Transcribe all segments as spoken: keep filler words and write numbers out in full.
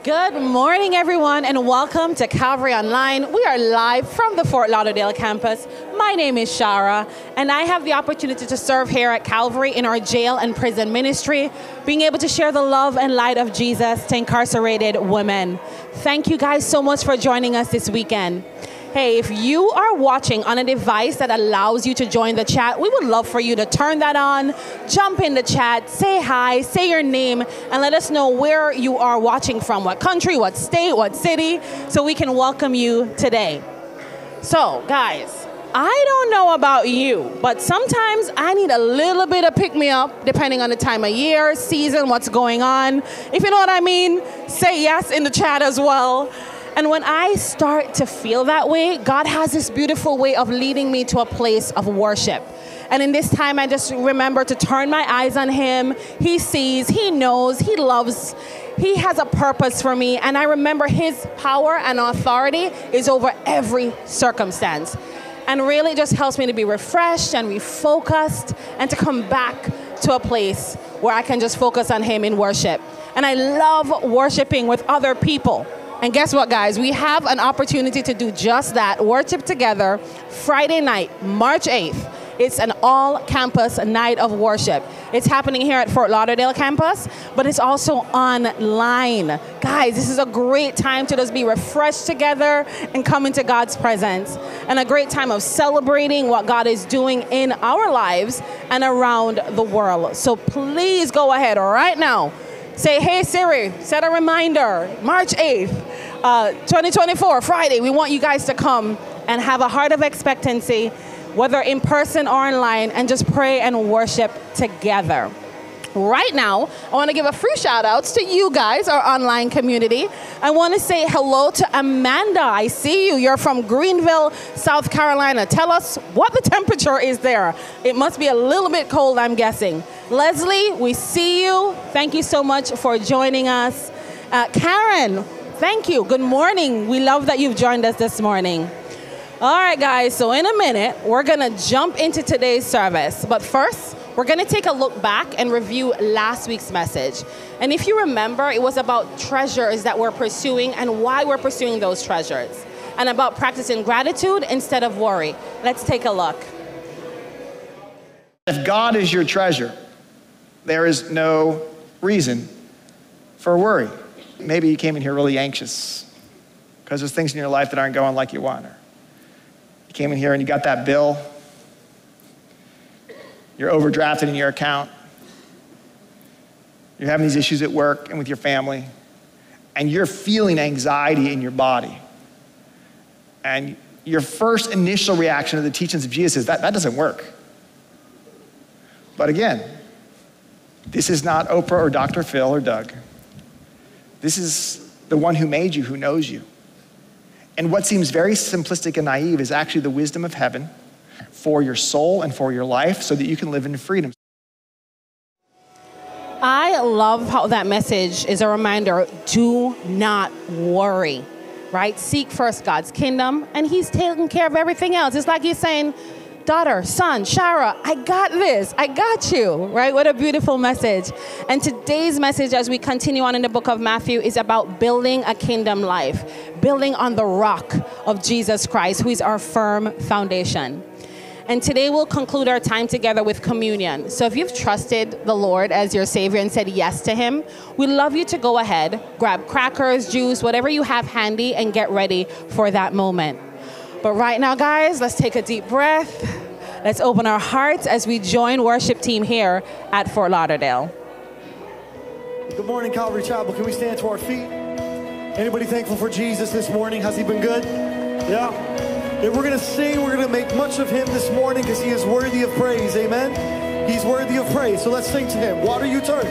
Good morning, everyone, and welcome to Calvary Online. We are live from the Fort Lauderdale campus. My name is Shara, and I have the opportunity to serve here at Calvary in our jail and prison ministry, being able to share the love and light of Jesus to incarcerated women. Thank you guys so much for joining us this weekend. Hey, if you are watching on a device that allows you to join the chat, we would love for you to turn that on, jump in the chat, say hi, say your name, and let us know where you are watching from, what country, what state, what city, so we can welcome you today. So, guys, I don't know about you, but sometimes I need a little bit of pick-me-up, depending on the time of year, season, what's going on. If you know what I mean, say yes in the chat as well. And when I start to feel that way, God has this beautiful way of leading me to a place of worship. And in this time, I just remember to turn my eyes on Him. He sees, He knows, He loves, He has a purpose for me. And I remember His power and authority is over every circumstance. And really just helps me to be refreshed and refocused and to come back to a place where I can just focus on Him in worship. And I love worshiping with other people. And guess what, guys? We have an opportunity to do just that, worship together Friday night, March eighth. It's an all-campus night of worship. It's happening here at Fort Lauderdale campus, but it's also online. Guys, this is a great time to just be refreshed together and come into God's presence. And a great time of celebrating what God is doing in our lives and around the world. So please go ahead right now. Say, hey Siri, set a reminder, March eighth, uh, twenty twenty-four, Friday. We want you guys to come and have a heart of expectancy, whether in person or online, and just pray and worship together. Right now, I want to give a few shout outs to you guys, our online community. I want to say hello to Amanda. I see you. You're from Greenville, South Carolina. Tell us what the temperature is there. It must be a little bit cold, I'm guessing. Leslie, we see you. Thank you so much for joining us. Uh, Karen, thank you. Good morning. We love that you've joined us this morning. All right, guys, so in a minute, we're going to jump into today's service. But first, we're going to take a look back and review last week's message. And if you remember, it was about treasures that we're pursuing and why we're pursuing those treasures, and about practicing gratitude instead of worry. Let's take a look. If God is your treasure, there is no reason for worry. Maybe you came in here really anxious because there's things in your life that aren't going like you want. Or you came in here and you got that bill. You're overdrafted in your account. You're having these issues at work and with your family. And you're feeling anxiety in your body. And your first initial reaction to the teachings of Jesus is, that, that doesn't work. But again, this is not Oprah or Doctor Phil or Doug. This is the one who made you, who knows you. And what seems very simplistic and naive is actually the wisdom of heaven for your soul and for your life so that you can live in freedom. I love how that message is a reminder, do not worry, right? Seek first God's kingdom, and He's taking care of everything else. It's like He's saying, daughter, son, Shara, I got this, I got you, right? What a beautiful message. And today's message, as we continue on in the book of Matthew, is about building a kingdom life, building on the rock of Jesus Christ, who is our firm foundation. And today we'll conclude our time together with communion. So if you've trusted the Lord as your Savior and said yes to Him, we'd love you to go ahead, grab crackers, juice, whatever you have handy, and get ready for that moment. But right now, guys, let's take a deep breath. Let's open our hearts as we join worship team here at Fort Lauderdale. Good morning, Calvary Chapel. Can we stand to our feet? Anybody thankful for Jesus this morning? Has He been good? Yeah. If we're going to sing, we're going to make much of Him this morning because He is worthy of praise. Amen? He's worthy of praise. So let's sing to Him. Water, you turn.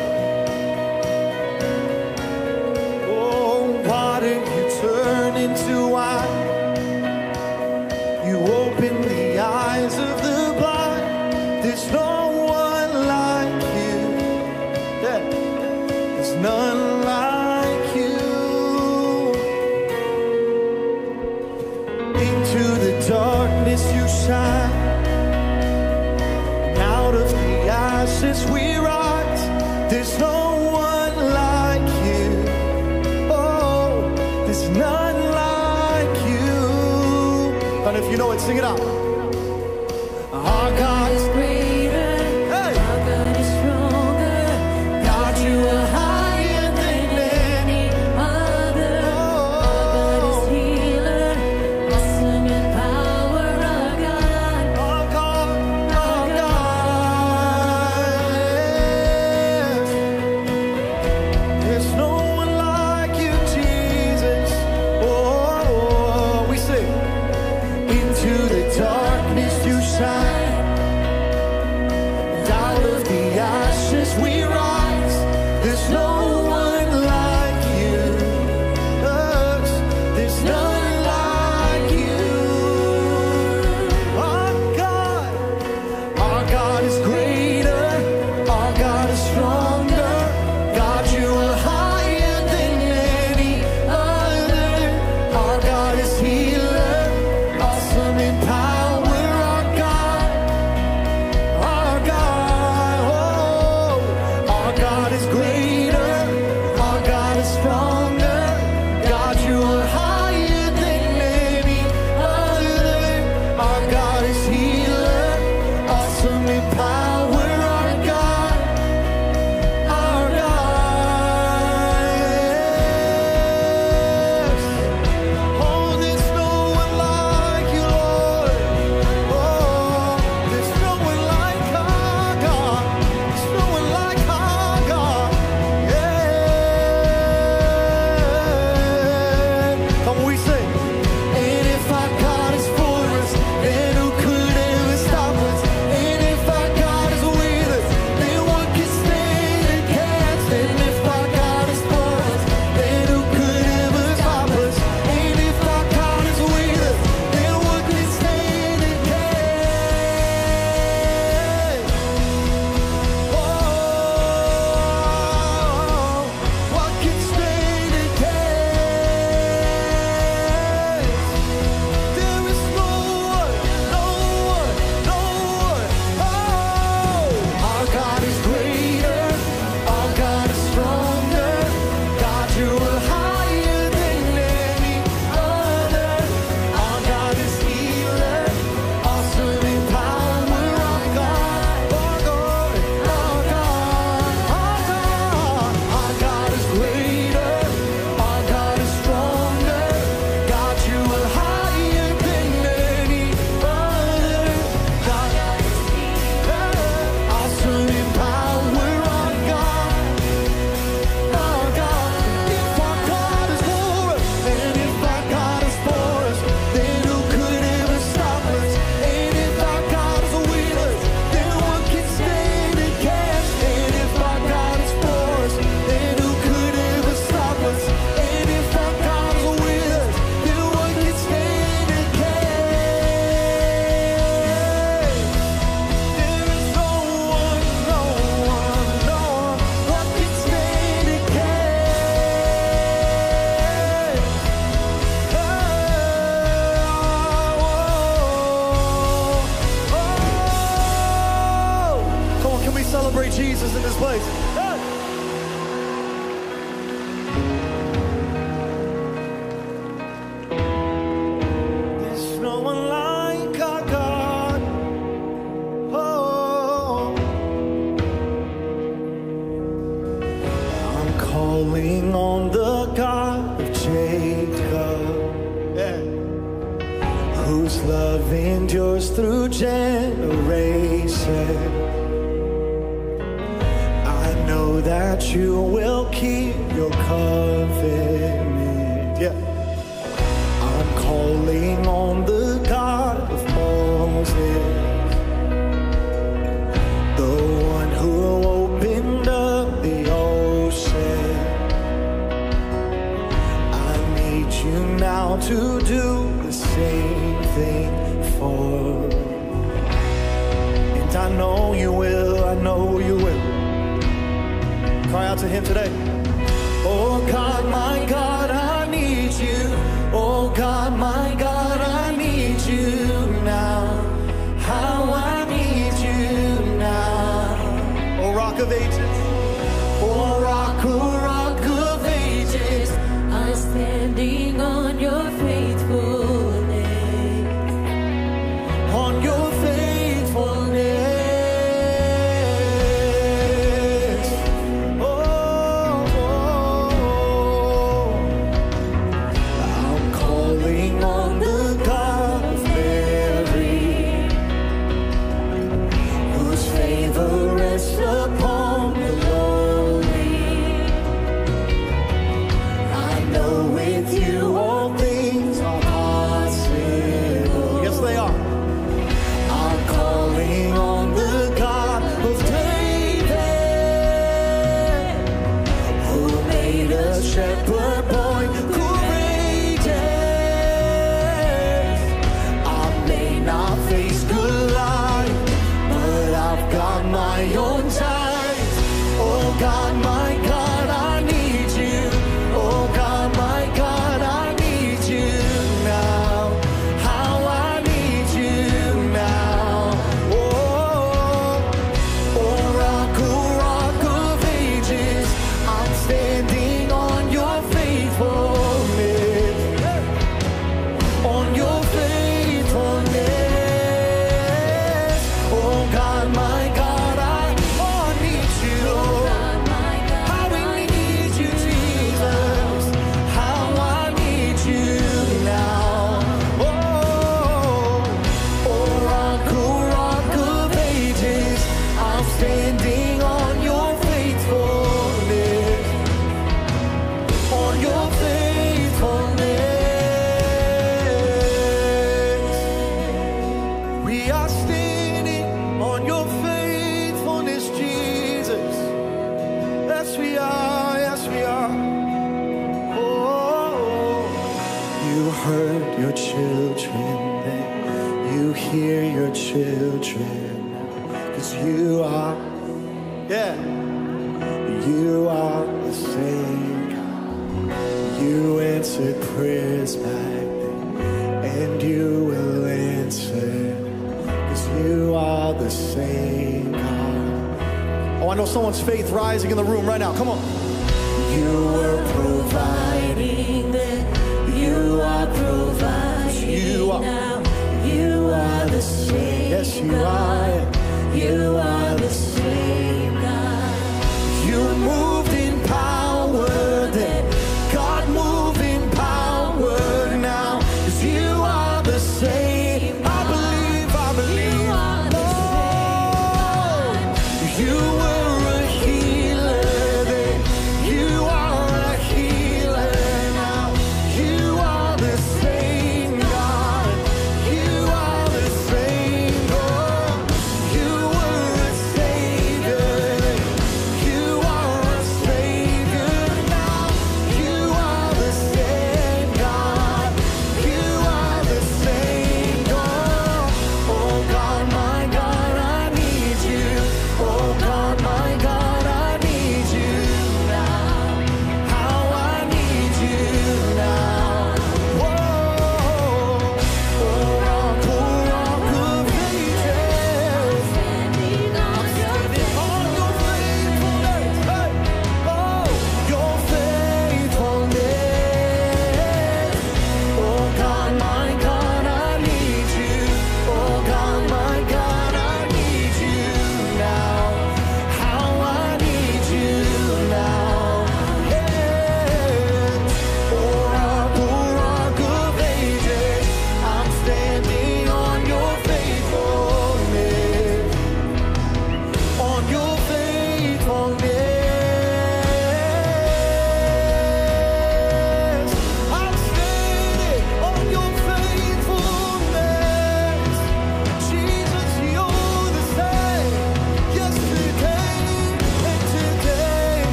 Oh, water, you turn into wine. You open the eyes of the blind. There's no one like you. Yeah. There's none like you. Into the darkness you shine. And out of the ashes we rise. There's no one like you. Oh. If you know it, sing it out. Our God is greater. Hey. Our God is stronger. God, you are higher than any other. Oh. Our God is healer. Awesome in power. Our God. Our God. Our God. There's no one like you, Jesus. Oh, we sing. Into the darkness you shine. And out of the ashes we rise. There's no one like you. Yes, there's none like you. Our God, our God is greater. Our God is stronger. God, you are higher than any other. Our God is healer. Awesome in power. Our God, our God, oh, our God is greater. Our God is stronger. God, you are higher than any other. Our God is healer. Awesome in power. Our God, our God, yes. Oh, there's no one like you, Lord. Oh, there's no one like our God. There's no one like our God. Yeah. Come on, we sing. And if our God is for us, then who could ever stop us? And if our God is with us, then what can stand against? And if our God is for us, then who could ever stop us? And if our God is with us, then what can stand against? Oh, what can stand against? There is no one, no one, no one. Oh, our God is greater. Our God is stronger. God, you are higher than any other. Our God is healer. Awesome in power. Our God, our God, our God, our God. Our God is greater. Our God is stronger. God, you are higher than any other. God, awesome in power. Our God, our God. If our God is for us, and if our God is for us, then who could ever stop us? And if our God is with us, then what can stand against? And if our God is for us, then who could ever stop us? And if our God is with us, then what can stand against? There is no one, no one, no one. What can stand against? Oh, oh. Come on, can we celebrate Jesus in this place? Hey. There's no one like our God. Oh, I'm calling on the God of Jacob, yeah, whose love endures through generations. I know that you will keep your covenant. Yeah. I'm calling on the God of Moses, the one who opened up the ocean. I need you now to do the same thing for me. And I know you will, I know you will. Cry out to him today. Oh God, my God, I need you. Oh God, my God, I need you now. How I need you now. Oh Rock of Ages. Oh Rock, oh Rock of Ages. I'm standing on your faithfulness. shepherd boy, courageous. I may not face Goliath, but I've got my own giants. Oh God, my God, I need you. Oh God, my God, I need you now. How I need you now. Oh, oh rock, oh rock of ages, I'm standing on your faithfulness, on your faithfulness. Oh God, my God, I oh, need you. How we need you, Jesus. How I need you now. Oh, oh rock, oh rock of ages, I'm standing on your faithfulness, on your faithfulness. We are standing on your faithfulness, Jesus. Yes, we are, yes, we are. Oh, you heard your children then, you hear your children, cause you are, yeah, you are the same God. You answered prayers back then, and you will answer, cause you are the same God. Oh, I know someone's faith rising in the room right now. Come on. You were providing then, you are providing You are. now. You are the same. Yes, you God. are. You are the same God. You moved in power then, God move in power now. 'Cause you are the same. I believe, I believe. You are the Oh, you were a healer then, you are a healer now. You are the same God. You are the same God. You were a savior then, you are a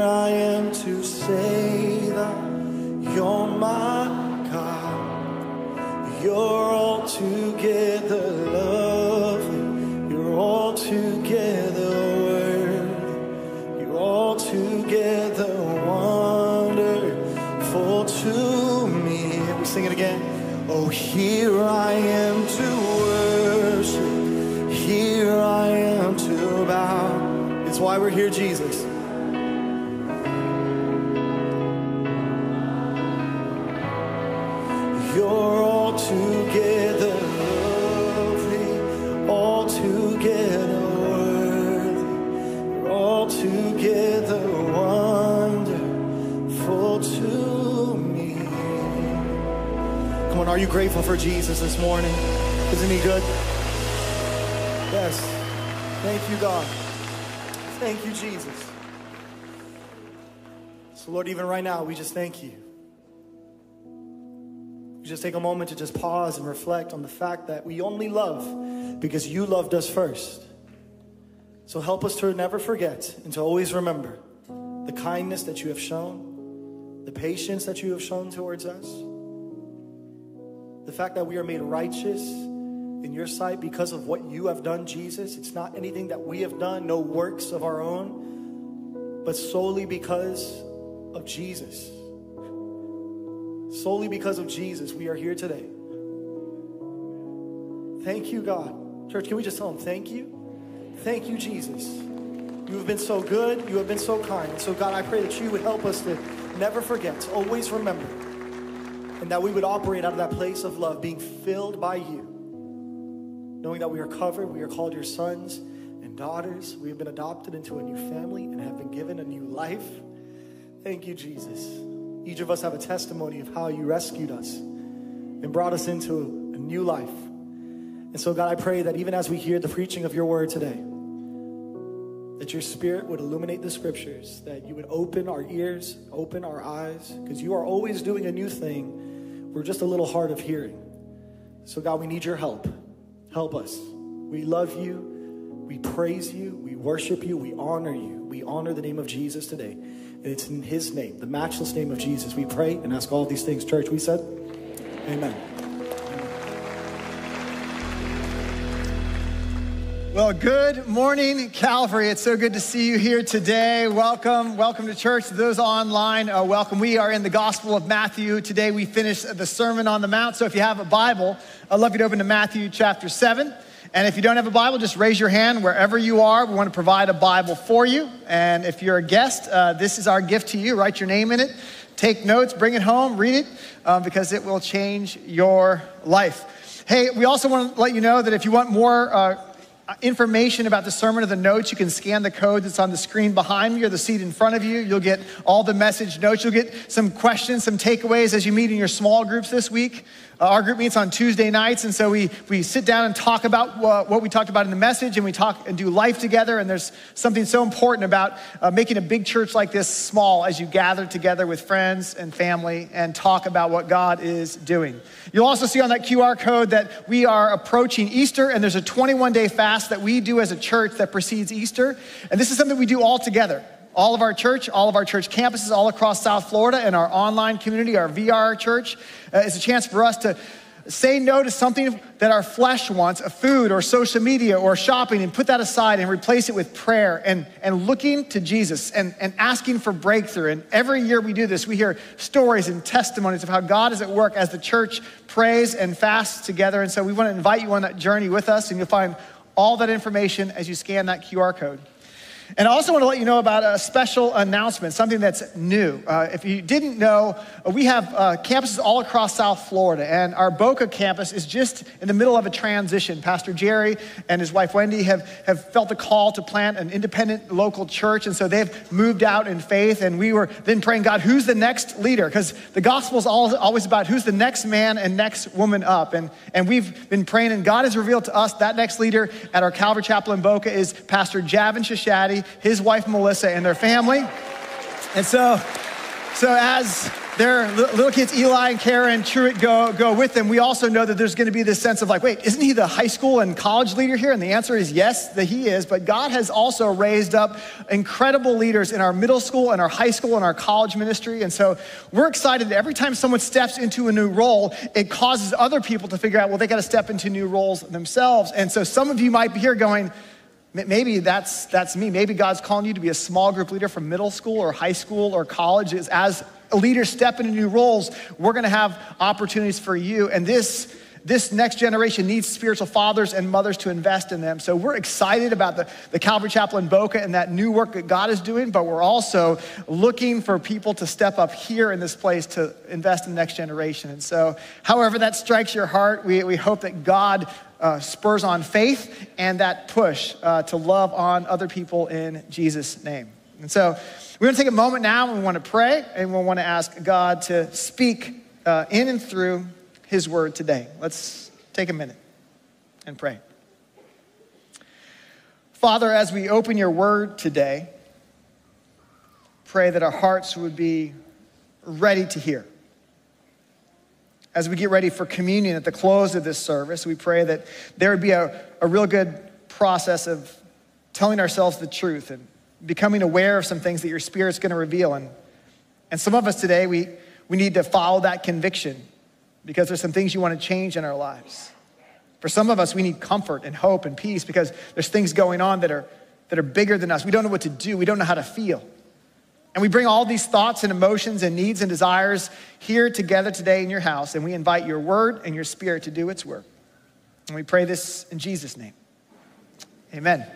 I am to say that you're my God. You're altogether lovely. You're altogether worthy. You're altogether wonderful to me. We sing it again. Oh, here I am to worship. Here I am to bow. It's why we're here, Jesus. You're altogether lovely, altogether worthy. You're altogether wonderful to me. Come on, are you grateful for Jesus this morning? Isn't he good? Yes. Thank you, God. Thank you, Jesus. So, Lord, even right now, we just thank you. We just take a moment to just pause and reflect on the fact that we only love because you loved us first. So help us to never forget and to always remember the kindness that you have shown, the patience that you have shown towards us, the fact that we are made righteous in your sight because of what you have done, Jesus. It's not anything that we have done, no works of our own, but solely because of Jesus. Solely because of Jesus, we are here today. Thank you, God. Church, can we just tell him thank you? Thank you, Jesus. You have been so good. You have been so kind. And so, God, I pray that you would help us to never forget, to always remember, and that we would operate out of that place of love, being filled by you, knowing that we are covered, we are called your sons and daughters. We have been adopted into a new family and have been given a new life. Thank you, Jesus. Each of us have a testimony of how you rescued us and brought us into a new life. And so, God, I pray that even as we hear the preaching of your word today, that your spirit would illuminate the scriptures, that you would open our ears, open our eyes, because you are always doing a new thing. We're just a little hard of hearing. So, God, we need your help. Help us. We love you. We praise you. We worship you. We honor you. We honor the name of Jesus today. And it's in his name, the matchless name of Jesus, we pray and ask all these things. Church, we said, amen. Well, good morning, Calvary. It's so good to see you here today. Welcome. Welcome to church. To those online, uh, welcome. We are in the Gospel of Matthew. Today we finish the Sermon on the Mount. So if you have a Bible, I'd love you to open to Matthew chapter seven. And if you don't have a Bible, just raise your hand wherever you are. We want to provide a Bible for you. And if you're a guest, uh, this is our gift to you. Write your name in it. Take notes. Bring it home. Read it um, because it will change your life. Hey, we also want to let you know that if you want more uh, information about the sermon or the notes, you can scan the code that's on the screen behind me or the seat in front of you. You'll get all the message notes. You'll get some questions, some takeaways as you meet in your small groups this week. Uh, our group meets on Tuesday nights, and so we we sit down and talk about uh, what we talked about in the message, and we talk and do life together. And there's something so important about uh, making a big church like this small as you gather together with friends and family and talk about what God is doing. You'll also see on that Q R code that we are approaching Easter, and there's a twenty-one day fast that we do as a church that precedes Easter. And this is something we do all together. All of our church, all of our church campuses all across South Florida, and our online community, our V R church, uh, is a chance for us to say no to something that our flesh wants, a food or social media or shopping, and put that aside and replace it with prayer and, and looking to Jesus and, and asking for breakthrough. And every year we do this, we hear stories and testimonies of how God is at work as the church prays and fasts together. And so we want to invite you on that journey with us, and you'll find all that information as you scan that Q R code. And I also want to let you know about a special announcement, something that's new. Uh, if you didn't know, we have uh, campuses all across South Florida, and our Boca campus is just in the middle of a transition. Pastor Jerry and his wife Wendy have, have felt the call to plant an independent local church, and so they've moved out in faith, and we were then praying, God, who's the next leader? Because the gospel is always about who's the next man and next woman up, and, and we've been praying, and God has revealed to us that next leader at our Calvary Chapel in Boca is Pastor 𝘾𝘼𝙉𝙍𝙍𝙍, his wife Melissa, and their family. And so, so as their little kids, Eli and Karen, Truett, go, go with them, we also know that there's gonna be this sense of like, wait, isn't he the high school and college leader here? And the answer is yes, that he is, but God has also raised up incredible leaders in our middle school and our high school and our college ministry. And so we're excited that every time someone steps into a new role, it causes other people to figure out, well, they gotta step into new roles themselves. And so some of you might be here going, maybe that's that's me. Maybe God's calling you to be a small group leader from middle school or high school or college. As leaders step into new roles, we're gonna have opportunities for you. And this, this next generation needs spiritual fathers and mothers to invest in them. So we're excited about the, the Calvary Chapel in Boca and that new work that God is doing, but we're also looking for people to step up here in this place to invest in the next generation. And so however that strikes your heart, we, we hope that God uh, spurs on faith and that push uh, to love on other people in Jesus' name. And so we're gonna take a moment now and we wanna pray and we wanna ask God to speak uh, in and through his word today. Let's take a minute and pray. Father, as we open your word today, pray that our hearts would be ready to hear. As we get ready for communion at the close of this service, we pray that there would be a, a real good process of telling ourselves the truth and becoming aware of some things that your Spirit's gonna reveal. And, and some of us today, we, we need to follow that conviction because there's some things you wanna change in our lives. For some of us, we need comfort and hope and peace because there's things going on that are, that are bigger than us. We don't know what to do. We don't know how to feel. And we bring all these thoughts and emotions and needs and desires here together today in your house, and we invite your word and your Spirit to do its work. And we pray this in Jesus' name. Amen.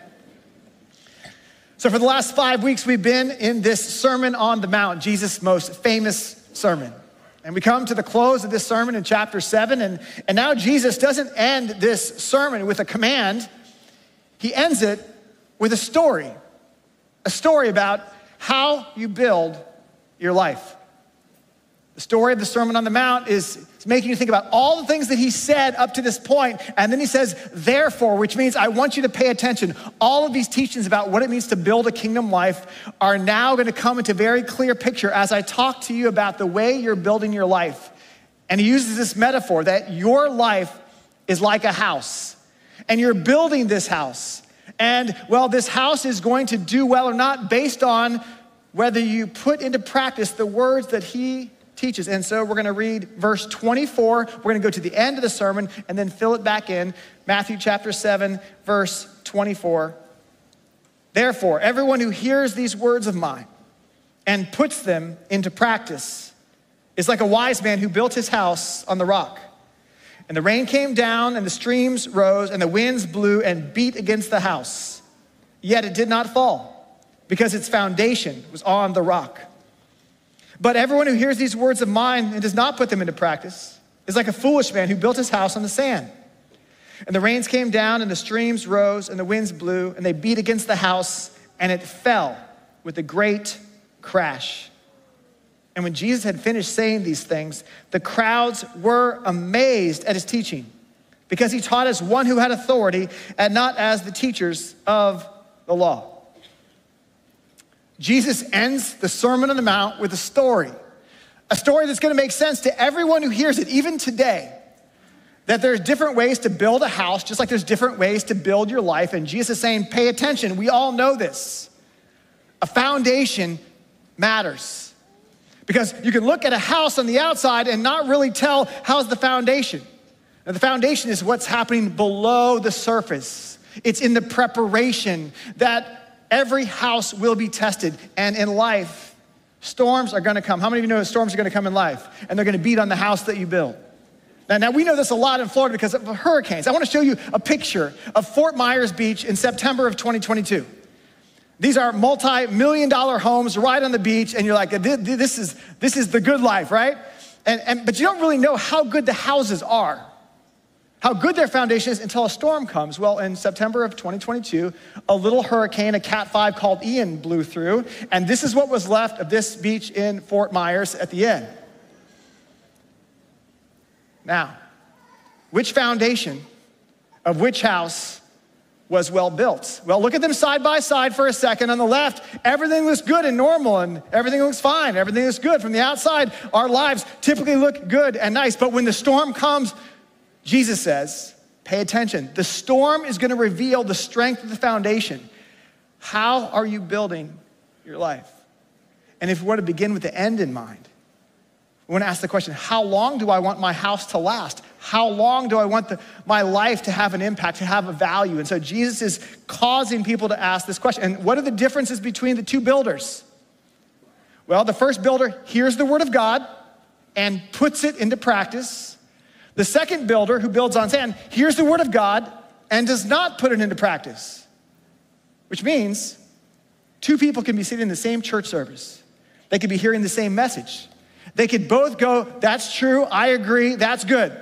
So for the last five weeks, we've been in this Sermon on the Mount, Jesus' most famous sermon. And we come to the close of this sermon in chapter seven, and, and now Jesus doesn't end this sermon with a command. He ends it with a story, a story about how you build your life. The story of the Sermon on the Mount is, is making you think about all the things that he said up to this point, and then he says, therefore, which means I want you to pay attention. All of these teachings about what it means to build a kingdom life are now gonna come into very clear picture as I talk to you about the way you're building your life. And he uses this metaphor that your life is like a house, and you're building this house. And well, this house is going to do well or not based on whether you put into practice the words that he teaches. And so we're gonna read verse twenty-four. We're gonna go to the end of the sermon and then fill it back in. Matthew chapter seven, verse twenty-four. Therefore, everyone who hears these words of mine and puts them into practice is like a wise man who built his house on the rock. And the rain came down and the streams rose and the winds blew and beat against the house. Yet it did not fall because its foundation was on the rock. But everyone who hears these words of mine and does not put them into practice is like a foolish man who built his house on the sand. And the rains came down and the streams rose and the winds blew and they beat against the house and it fell with a great crash. And when Jesus had finished saying these things, the crowds were amazed at his teaching because he taught as one who had authority and not as the teachers of the law. Jesus ends the Sermon on the Mount with a story, a story that's gonna make sense to everyone who hears it, even today, that there's different ways to build a house, just like there's different ways to build your life. And Jesus is saying, pay attention, we all know this. A foundation matters because you can look at a house on the outside and not really tell how's the foundation. And the foundation is what's happening below the surface. It's in the preparation that every house will be tested, and in life, storms are gonna come. How many of you know that storms are gonna come in life? And they're gonna beat on the house that you build. Now, now we know this a lot in Florida because of hurricanes. I wanna show you a picture of Fort Myers Beach in September of twenty twenty-two. These are multi-million dollar homes right on the beach, and you're like, this is, this is the good life, right? And, and, but you don't really know how good the houses are, how good their foundation is until a storm comes. Well, in September of twenty twenty-two, a little hurricane, a cat five called Ian, blew through, and this is what was left of this beach in Fort Myers at the end. Now, which foundation of which house was well built. Well, look at them side by side for a second. On the left, everything looks good and normal, and everything looks fine. Everything looks good. From the outside, our lives typically look good and nice. But when the storm comes, Jesus says, pay attention. The storm is gonna reveal the strength of the foundation. How are you building your life? And if we want to begin with the end in mind, we want to ask the question, how long do I want my house to last? How long do I want the, my life to have an impact, to have a value? And so Jesus is causing people to ask this question. And what are the differences between the two builders? Well, the first builder hears the word of God and puts it into practice. The second builder, who builds on sand, hears the word of God and does not put it into practice. Which means two people can be sitting in the same church service. They could be hearing the same message. They could both go, that's true, I agree, that's good.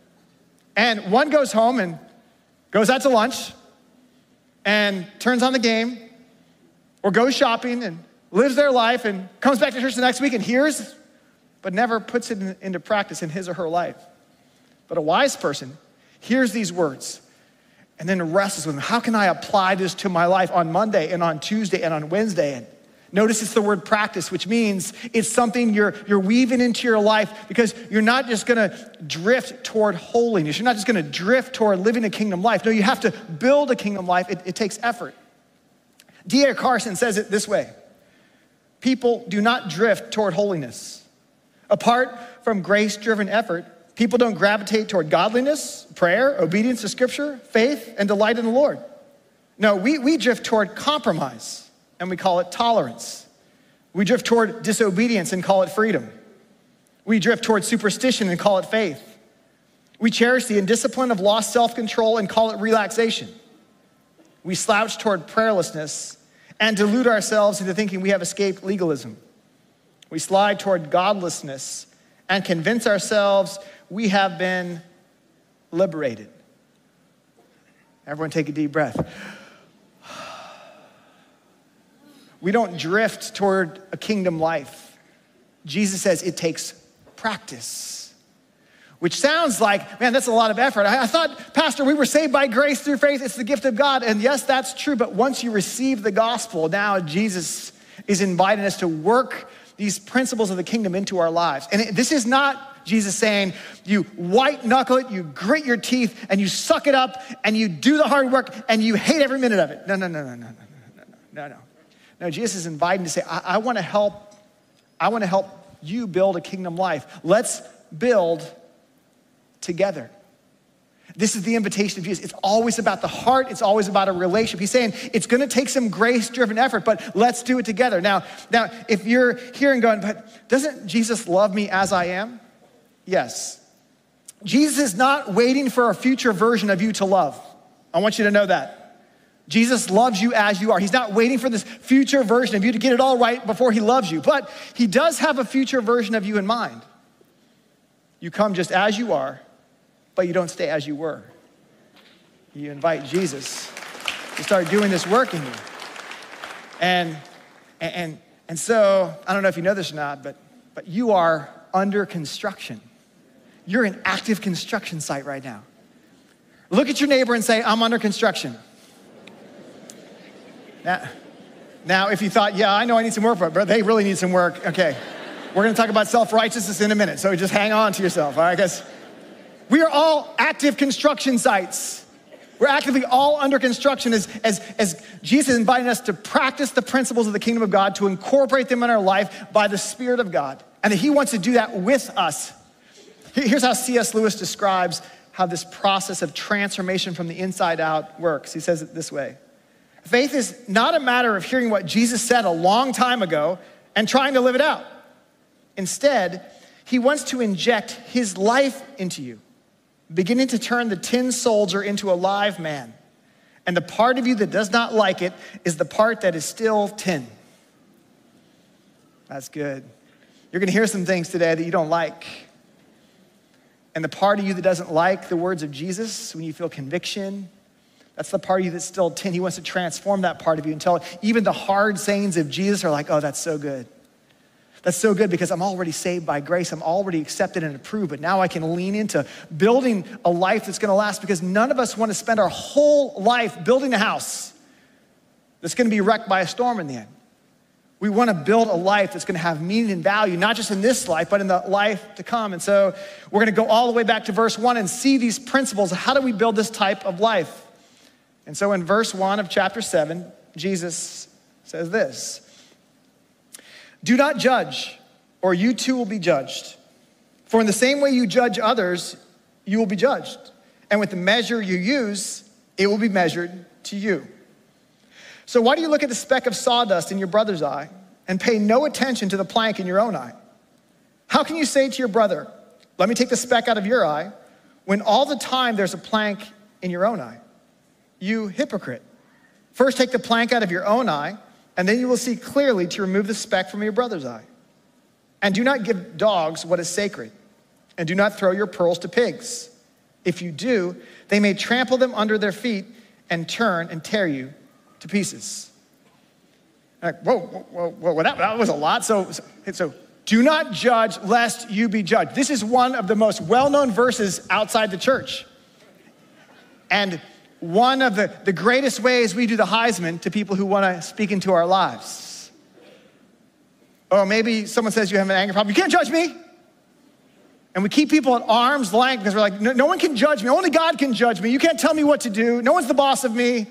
And one goes home and goes out to lunch and turns on the game or goes shopping and lives their life and comes back to church the next week and hears, but never puts it in, into practice in his or her life. But a wise person hears these words and then wrestles with them. How can I apply this to my life on Monday and on Tuesday and on Wednesday? And notice it's the word practice, which means it's something you're, you're weaving into your life, because you're not just gonna drift toward holiness. You're not just gonna drift toward living a kingdom life. No, you have to build a kingdom life. It, it takes effort. D A Carson says it this way: people do not drift toward holiness. Apart from grace-driven effort, people don't gravitate toward godliness, prayer, obedience to scripture, faith, and delight in the Lord. No, we, we drift toward compromise, and we call it tolerance. We drift toward disobedience and call it freedom. We drift toward superstition and call it faith. We cherish the indiscipline of lost self-control and call it relaxation. We slouch toward prayerlessness and delude ourselves into thinking we have escaped legalism. We slide toward godlessness and convince ourselves we have been liberated. Everyone take a deep breath. We don't drift toward a kingdom life. Jesus says it takes practice, which sounds like, man, that's a lot of effort. I, I thought, Pastor, we were saved by grace through faith. It's the gift of God. And yes, that's true. But once you receive the gospel, now Jesus is inviting us to work these principles of the kingdom into our lives. And it, this is not Jesus saying you white knuckle it, you grit your teeth, and you suck it up, and you do the hard work, and you hate every minute of it. No, no, no, no, no, no, no, no, no. No, Jesus is inviting to say, I, I want to help, I want to help you build a kingdom life. Let's build together. This is the invitation of Jesus. It's always about the heart. It's always about a relationship. He's saying it's going to take some grace-driven effort, but let's do it together. Now, now, if you're here and going, but doesn't Jesus love me as I am? Yes. Jesus is not waiting for a future version of you to love. I want you to know that. Jesus loves you as you are. He's not waiting for this future version of you to get it all right before he loves you, but he does have a future version of you in mind. You come just as you are, but you don't stay as you were. You invite Jesus to start doing this work in you. And, and, and so, I don't know if you know this or not, but, but you are under construction. You're an active construction site right now. Look at your neighbor and say, I'm under construction. Now, now, if you thought, yeah, I know I need some work, but they really need some work, okay. We're gonna talk about self-righteousness in a minute, so just hang on to yourself, all right? Because we are all active construction sites. We're actively all under construction as, as, as Jesus is inviting us to practice the principles of the kingdom of God, to incorporate them in our life by the Spirit of God, and that he wants to do that with us. Here's how C S Lewis describes how this process of transformation from the inside out works. He says it this way: faith is not a matter of hearing what Jesus said a long time ago and trying to live it out. Instead, he wants to inject his life into you, beginning to turn the tin soldier into a live man. And the part of you that does not like it is the part that is still tin. That's good. You're gonna hear some things today that you don't like. And the part of you that doesn't like the words of Jesus, when you feel conviction, that's the part of you that's still tin. He wants to transform that part of you until even the hard sayings of Jesus are like, oh, that's so good. That's so good because I'm already saved by grace. I'm already accepted and approved, but now I can lean into building a life that's gonna last because none of us wanna spend our whole life building a house that's gonna be wrecked by a storm in the end. We wanna build a life that's gonna have meaning and value, not just in this life, but in the life to come. And so we're gonna go all the way back to verse one and see these principles. How do we build this type of life? And so in verse one of chapter seven, Jesus says this: do not judge, or you too will be judged. For in the same way you judge others, you will be judged. And with the measure you use, it will be measured to you. So why do you look at the speck of sawdust in your brother's eye and pay no attention to the plank in your own eye? How can you say to your brother, let me take the speck out of your eye, when all the time there's a plank in your own eye? You hypocrite. First take the plank out of your own eye, and then you will see clearly to remove the speck from your brother's eye. And do not give dogs what is sacred, and do not throw your pearls to pigs. If you do, they may trample them under their feet and turn and tear you to pieces. Like, whoa, whoa, whoa, whoa, that, that was a lot. So, so, so do not judge lest you be judged. This is one of the most well-known verses outside the church. And one of the, the greatest ways we do the Heisman to people who want to speak into our lives. Or maybe someone says you have an anger problem. You can't judge me. And we keep people at arm's length because we're like, no, no one can judge me. Only God can judge me. You can't tell me what to do. No one's the boss of me.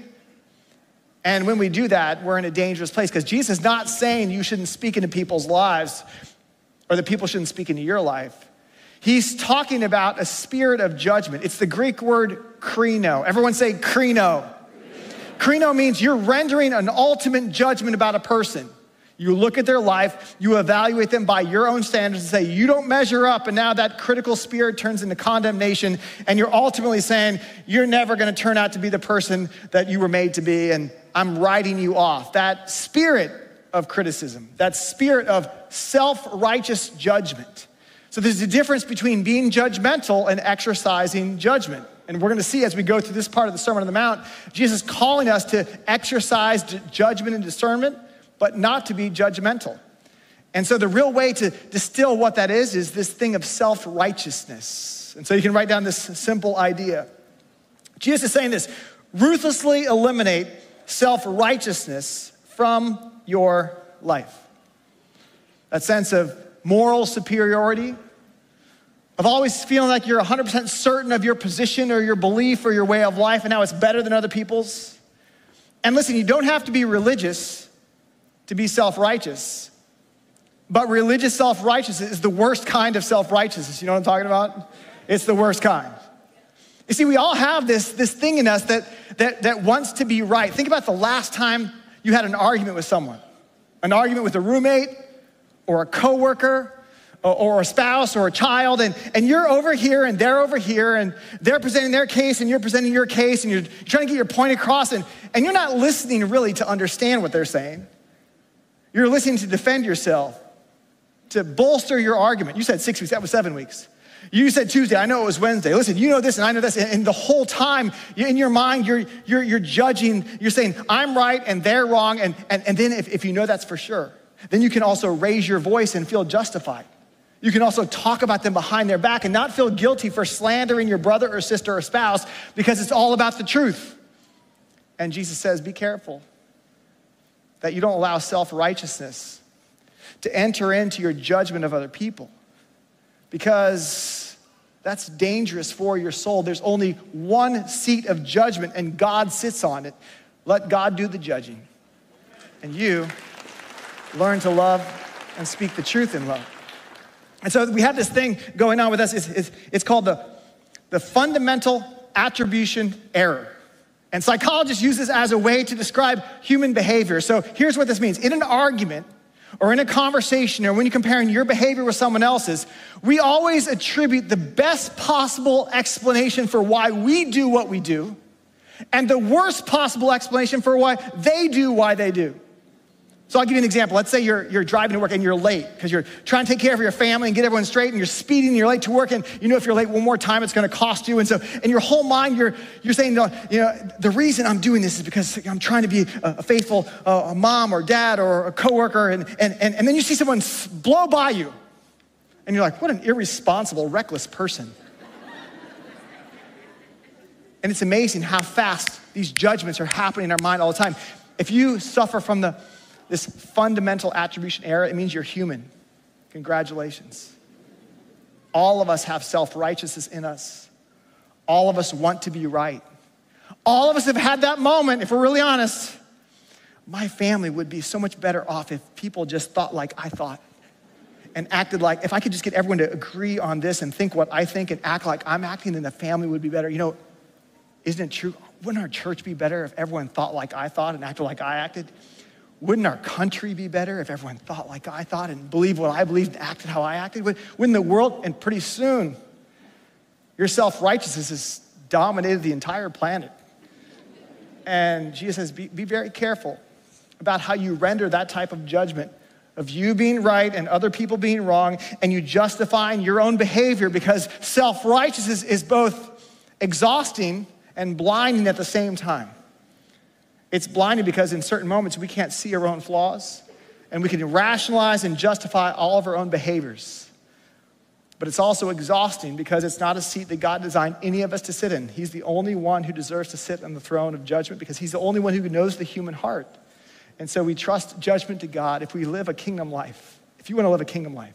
And when we do that, we're in a dangerous place because Jesus is not saying you shouldn't speak into people's lives or that people shouldn't speak into your life. He's talking about a spirit of judgment. It's the Greek word krino. Everyone say krino. Krino means you're rendering an ultimate judgment about a person. You look at their life, you evaluate them by your own standards and say, you don't measure up, and now that critical spirit turns into condemnation, and you're ultimately saying, you're never gonna turn out to be the person that you were made to be, and I'm writing you off. That spirit of criticism, that spirit of self-righteous judgment. So there's a difference between being judgmental and exercising judgment. And we're gonna see as we go through this part of the Sermon on the Mount, Jesus calling us to exercise judgment and discernment, but not to be judgmental. And so the real way to distill what that is, is this thing of self-righteousness. And so you can write down this simple idea. Jesus is saying this: ruthlessly eliminate self-righteousness from your life. That sense of moral superiority, of always feeling like you're one hundred percent certain of your position or your belief or your way of life and how it's better than other people's. And listen, you don't have to be religious to be self-righteous, but religious self-righteousness is the worst kind of self-righteousness. You know what I'm talking about? It's the worst kind. You see, we all have this, this thing in us that, that, that wants to be right. Think about the last time you had an argument with someone, an argument with a roommate or a coworker or, or a spouse or a child, and, and you're over here and they're over here and they're presenting their case and you're presenting your case and you're trying to get your point across, and, and you're not listening really to understand what they're saying. You're listening to defend yourself, to bolster your argument. You said six weeks, that was seven weeks. You said Tuesday, I know it was Wednesday. Listen, you know this and I know this. And the whole time in your mind, you're, you're, you're judging, you're saying, I'm right and they're wrong. And, and, and then if, if you know that's for sure, then you can also raise your voice and feel justified. You can also talk about them behind their back and not feel guilty for slandering your brother or sister or spouse because it's all about the truth. And Jesus says, be careful that you don't allow self-righteousness to enter into your judgment of other people, because that's dangerous for your soul. There's only one seat of judgment and God sits on it. Let God do the judging. And you learn to love and speak the truth in love. And so we have this thing going on with us. It's, it's, it's called the, the fundamental attribution error. And psychologists use this as a way to describe human behavior. So here's what this means. In an argument or in a conversation or when you're comparing your behavior with someone else's, we always attribute the best possible explanation for why we do what we do and the worst possible explanation for why they do why they do. So I'll give you an example. Let's say you're, you're driving to work and you're late because you're trying to take care of your family and get everyone straight, and you're speeding and you're late to work, and you know if you're late one more time, it's gonna cost you. And so in your whole mind, you're, you're saying, no, you know, the reason I'm doing this is because I'm trying to be a, a faithful uh, a mom or dad or a coworker, and, and, and, and then you see someone blow by you, and you're like, what an irresponsible, reckless person. And it's amazing how fast these judgments are happening in our mind all the time. If you suffer from the this fundamental attribution error, it means you're human. Congratulations. All of us have self-righteousness in us. All of us want to be right. All of us have had that moment, if we're really honest. My family would be so much better off if people just thought like I thought and acted like, if I could just get everyone to agree on this and think what I think and act like I'm acting, then the family would be better. You know, isn't it true? Wouldn't our church be better if everyone thought like I thought and acted like I acted? Wouldn't our country be better if everyone thought like I thought and believed what I believed and acted how I acted? Wouldn't the world, and pretty soon, your self-righteousness has dominated the entire planet. And Jesus says, be, be very careful about how you render that type of judgment of you being right and other people being wrong, and you justifying your own behavior, because self-righteousness is both exhausting and blinding at the same time. It's blinding because in certain moments we can't see our own flaws, and we can rationalize and justify all of our own behaviors. But it's also exhausting because it's not a seat that God designed any of us to sit in. He's the only one who deserves to sit on the throne of judgment because he's the only one who knows the human heart. And so we trust judgment to God if we live a kingdom life. If you want to live a kingdom life,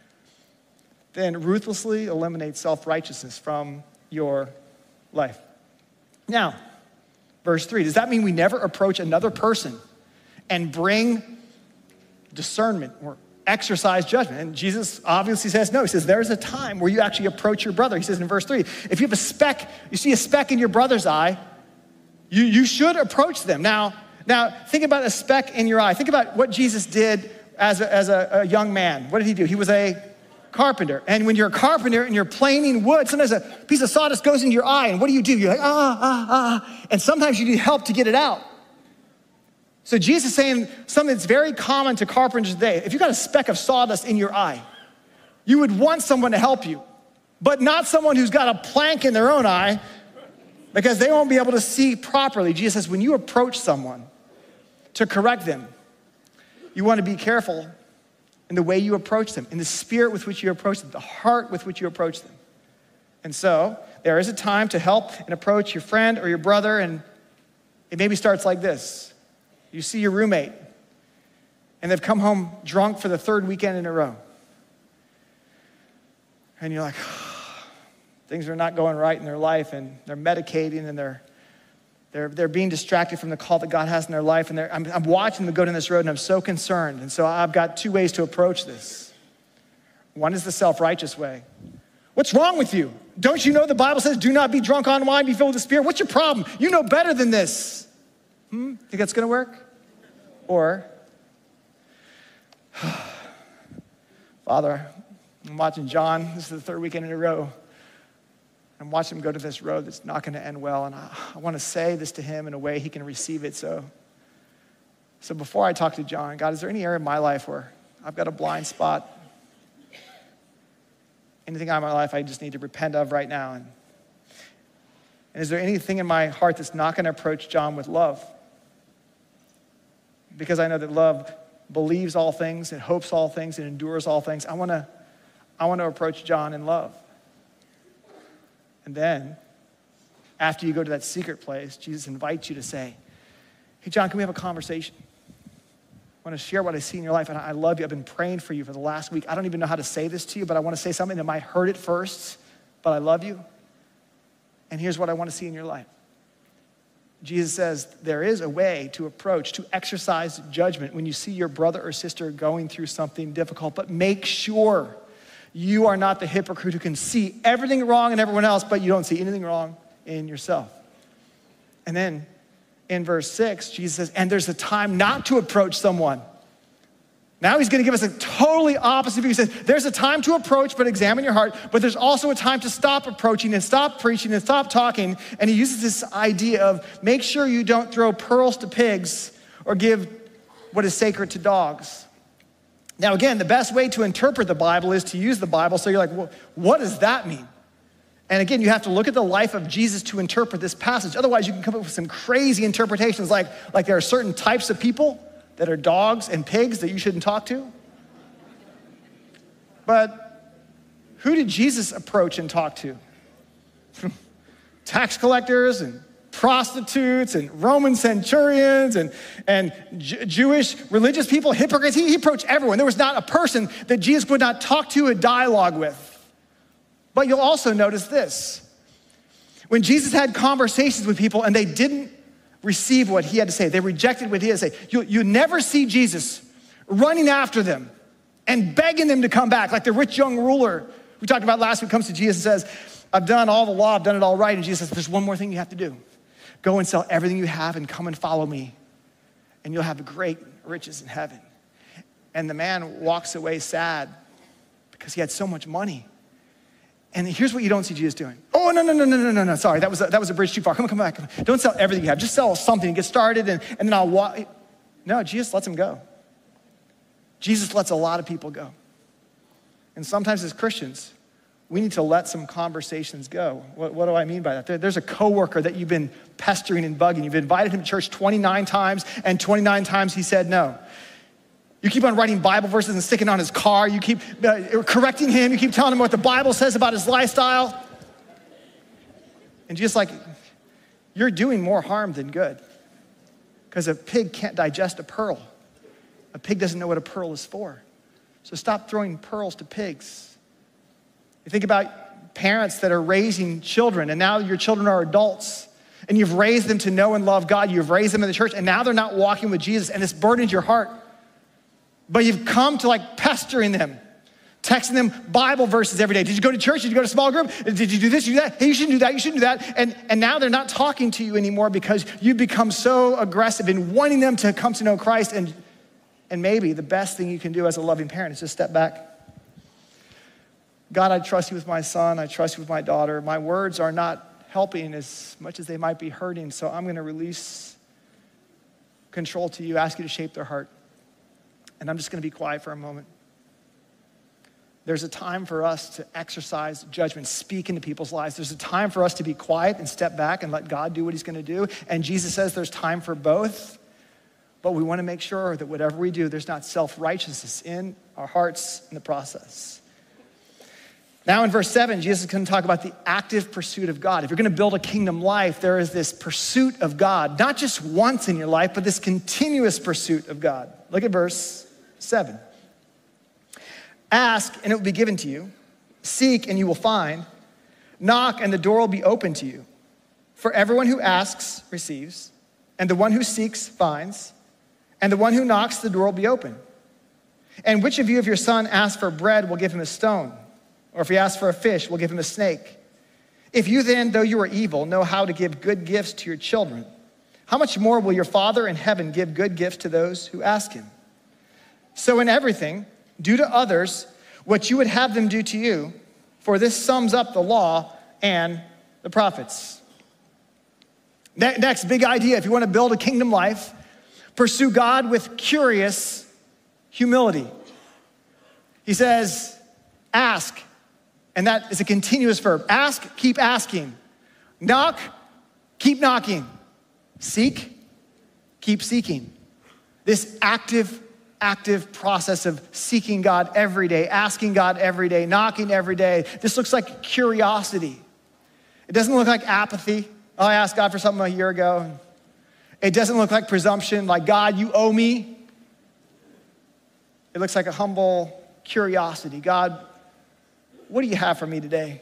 then ruthlessly eliminate self-righteousness from your life. Now, verse three, does that mean we never approach another person and bring discernment or exercise judgment? And Jesus obviously says no. He says there's a time where you actually approach your brother. He says in verse three, if you have a speck, you see a speck in your brother's eye, you, you should approach them. Now, now think about a speck in your eye. Think about what Jesus did as a, as a, a young man. What did he do? He was a carpenter. And when you're a carpenter and you're planing wood, sometimes a piece of sawdust goes into your eye, and what do you do? You're like, ah, ah, ah. And sometimes you need help to get it out. So Jesus is saying something that's very common to carpenters today. If you got a speck of sawdust in your eye, you would want someone to help you, but not someone who's got a plank in their own eye, because they won't be able to see properly. Jesus says when you approach someone to correct them, you want to be careful in the way you approach them, in the spirit with which you approach them, the heart with which you approach them. And so there is a time to help and approach your friend or your brother, and it maybe starts like this. You see your roommate, and they've come home drunk for the third weekend in a row. And you're like, oh, things are not going right in their life, and they're medicating, and they're They're, they're being distracted from the call that God has in their life. And I'm, I'm watching them go down this road, and I'm so concerned. And so I've got two ways to approach this. One is the self-righteous way. What's wrong with you? Don't you know the Bible says, do not be drunk on wine, be filled with the Spirit? What's your problem? You know better than this. Hmm? Think that's gonna work? Or, Father, I'm watching John. This is the third weekend in a row. I'm watching him go to this road that's not going to end well, and I, I want to say this to him in a way he can receive it. So, so before I talk to John, God, is there any area in my life where I've got a blind spot? Anything in my life I just need to repent of right now? And, and is there anything in my heart that's not going to approach John with love? Because I know that love believes all things, it hopes all things, it endures all things. I want to, I want to approach John in love. And then, after you go to that secret place, Jesus invites you to say, hey, John, can we have a conversation? I want to share what I see in your life, and I love you. I've been praying for you for the last week. I don't even know how to say this to you, but I want to say something that might hurt at first, but I love you. And here's what I want to see in your life. Jesus says there is a way to approach, to exercise judgment when you see your brother or sister going through something difficult, but make sure you are not the hypocrite who can see everything wrong in everyone else, but you don't see anything wrong in yourself. And then in verse six, Jesus says, and there's a time not to approach someone. Now he's gonna give us a totally opposite view. He says, there's a time to approach, but examine your heart, but there's also a time to stop approaching and stop preaching and stop talking. And he uses this idea of make sure you don't throw pearls to pigs or give what is sacred to dogs. Now again, the best way to interpret the Bible is to use the Bible. So you're like, well, what does that mean? And again, you have to look at the life of Jesus to interpret this passage. Otherwise, you can come up with some crazy interpretations like, like there are certain types of people that are dogs and pigs that you shouldn't talk to. But who did Jesus approach and talk to? Tax collectors and prostitutes and Roman centurions and, and J- Jewish religious people, hypocrites. He, he approached everyone. There was not a person that Jesus would not talk to, a dialogue with. But you'll also notice this. When Jesus had conversations with people and they didn't receive what he had to say, they rejected what he had to say, you, you never see Jesus running after them and begging them to come back, like the rich young ruler we talked about last week comes to Jesus and says, I've done all the law, I've done it all right. And Jesus says, there's one more thing you have to do. Go and sell everything you have and come and follow me, and you'll have great riches in heaven. And the man walks away sad because he had so much money. And here's what you don't see Jesus doing. Oh, no, no, no, no, no, no, no, sorry, that was a, that was a bridge too far. Come on, come back. Come on. Don't sell everything you have. Just sell something and get started, and, and then I'll walk. No, Jesus lets him go. Jesus lets a lot of people go. And sometimes as Christians, we need to let some conversations go. What, what do I mean by that? There, there's a coworker that you've been pestering and bugging. You've invited him to church twenty-nine times, and twenty-nine times he said no. You keep on writing Bible verses and sticking on his car. You keep uh, correcting him. You keep telling him what the Bible says about his lifestyle. And just like, you're doing more harm than good. Because a pig can't digest a pearl. A pig doesn't know what a pearl is for. So stop throwing pearls to pigs. You think about parents that are raising children, and now your children are adults, and you've raised them to know and love God. You've raised them in the church, and now they're not walking with Jesus, and this burdens your heart. But you've come to like pestering them, texting them Bible verses every day. Did you go to church? Did you go to small group? Did you do this? Did you do that? Hey, you shouldn't do that. You shouldn't do that. And, and now they're not talking to you anymore because you've become so aggressive in wanting them to come to know Christ. And, and maybe the best thing you can do as a loving parent is just step back. God, I trust you with my son. I trust you with my daughter. My words are not helping as much as they might be hurting. So I'm going to release control to you, ask you to shape their heart. And I'm just going to be quiet for a moment. There's a time for us to exercise judgment, speak into people's lives. There's a time for us to be quiet and step back and let God do what he's going to do. And Jesus says there's time for both. But we want to make sure that whatever we do, there's not self-righteousness in our hearts in the process. Now in verse seven, Jesus is going to talk about the active pursuit of God. If you're going to build a kingdom life, there is this pursuit of God, not just once in your life, but this continuous pursuit of God. Look at verse seven. Ask and it will be given to you. Seek and you will find. Knock and the door will be open to you. For everyone who asks receives, and the one who seeks finds, and the one who knocks, the door will be open. And which of you, if your son asks for bread, will give him a stone? Or if he asks for a fish, will give him a snake? If you then, though you are evil, know how to give good gifts to your children, how much more will your Father in heaven give good gifts to those who ask him? So in everything, do to others what you would have them do to you, for this sums up the law and the prophets. Next big idea, if you want to build a kingdom life, pursue God with curious humility. He says, ask, and that is a continuous verb. Ask, keep asking. Knock, keep knocking. Seek, keep seeking. This active active process of seeking God every day, asking God every day, knocking every day. This looks like curiosity. It doesn't look like apathy. Oh, I asked God for something a year ago. It doesn't look like presumption, like, God, you owe me. It looks like a humble curiosity. God, what do you have for me today?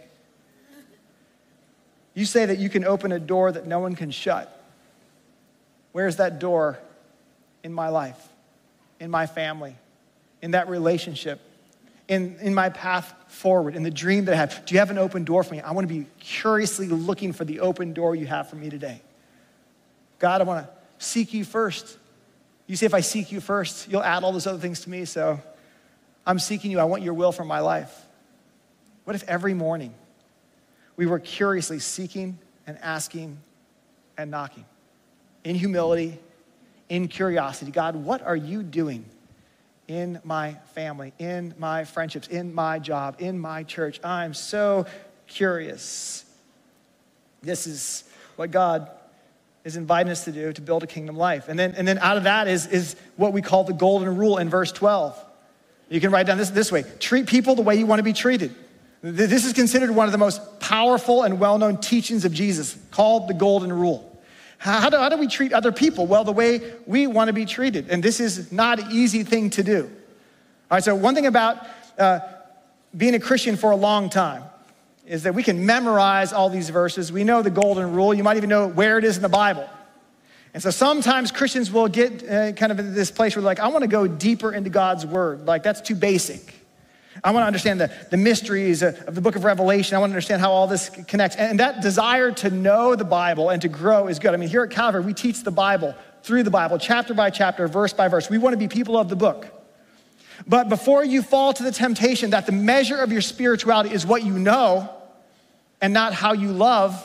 You say that you can open a door that no one can shut. Where's that door in my life? In my family, in that relationship, in, in my path forward, in the dream that I have? Do you have an open door for me? I want to be curiously looking for the open door you have for me today. God, I want to seek you first. You say if I seek you first, you'll add all those other things to me, so I'm seeking you. I want your will for my life. What if every morning we were curiously seeking and asking and knocking in humility, in curiosity. God, what are you doing in my family, in my friendships, in my job, in my church? I'm so curious. This is what God is inviting us to do, to build a kingdom life. And then, and then out of that is, is what we call the golden rule in verse twelve. You can write down this this way: treat people the way you want to be treated. This is considered one of the most powerful and well-known teachings of Jesus, called the golden rule. How do, how do we treat other people? Well, the way we want to be treated. And this is not an easy thing to do. All right, so one thing about uh, being a Christian for a long time is that we can memorize all these verses. We know the golden rule. You might even know where it is in the Bible. And so sometimes Christians will get uh, kind of in this place where they're like, I want to go deeper into God's word. Like, that's too basic. I want to understand the, the mysteries of the book of Revelation. I want to understand how all this connects. And that desire to know the Bible and to grow is good. I mean, here at Calvary, we teach the Bible through the Bible, chapter by chapter, verse by verse. We want to be people of the book. But before you fall to the temptation that the measure of your spirituality is what you know and not how you love,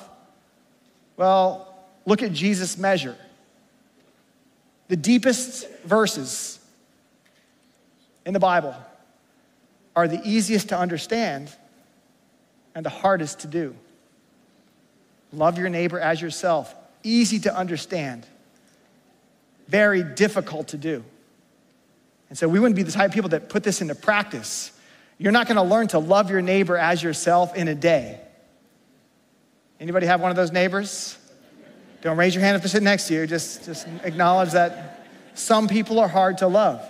well, look at Jesus' measure. The deepest verses in the Bible are the easiest to understand and the hardest to do. Love your neighbor as yourself. Easy to understand. Very difficult to do. And so we wouldn't be the type of people that put this into practice. You're not gonna learn to love your neighbor as yourself in a day. Anybody have one of those neighbors? Don't raise your hand if they're sitting next to you. Just, just acknowledge that some people are hard to love.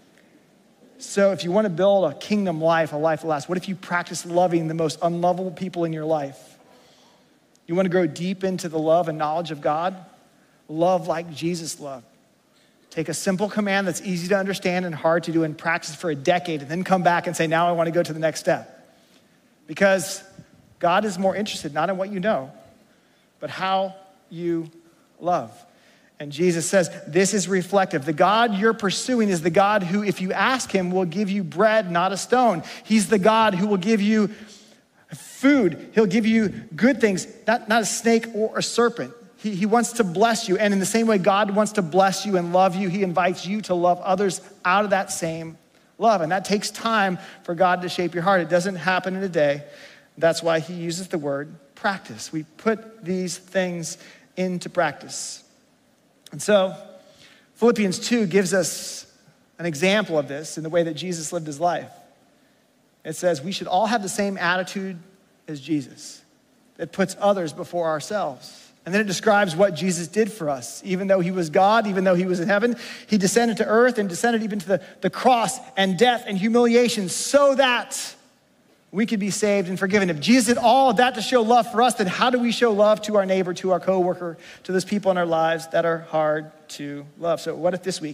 So if you want to build a kingdom life, a life that lasts, what if you practice loving the most unlovable people in your life? You want to grow deep into the love and knowledge of God? Love like Jesus loved. Take a simple command that's easy to understand and hard to do and practice for a decade, and then come back and say, now I want to go to the next step. Because God is more interested not in what you know, but how you love. And Jesus says, this is reflective. The God you're pursuing is the God who, if you ask him, will give you bread, not a stone. He's the God who will give you food. He'll give you good things, not, not a snake or a serpent. He, he wants to bless you. And in the same way God wants to bless you and love you, he invites you to love others out of that same love. And that takes time for God to shape your heart. It doesn't happen in a day. That's why he uses the word practice. We put these things into practice. And so Philippians two gives us an example of this in the way that Jesus lived his life. It says we should all have the same attitude as Jesus. It puts others before ourselves. And then it describes what Jesus did for us. Even though he was God, even though he was in heaven, he descended to earth and descended even to the, the cross and death and humiliation so that we could be saved and forgiven. If Jesus did all of that to show love for us, then how do we show love to our neighbor, to our coworker, to those people in our lives that are hard to love? So what if this week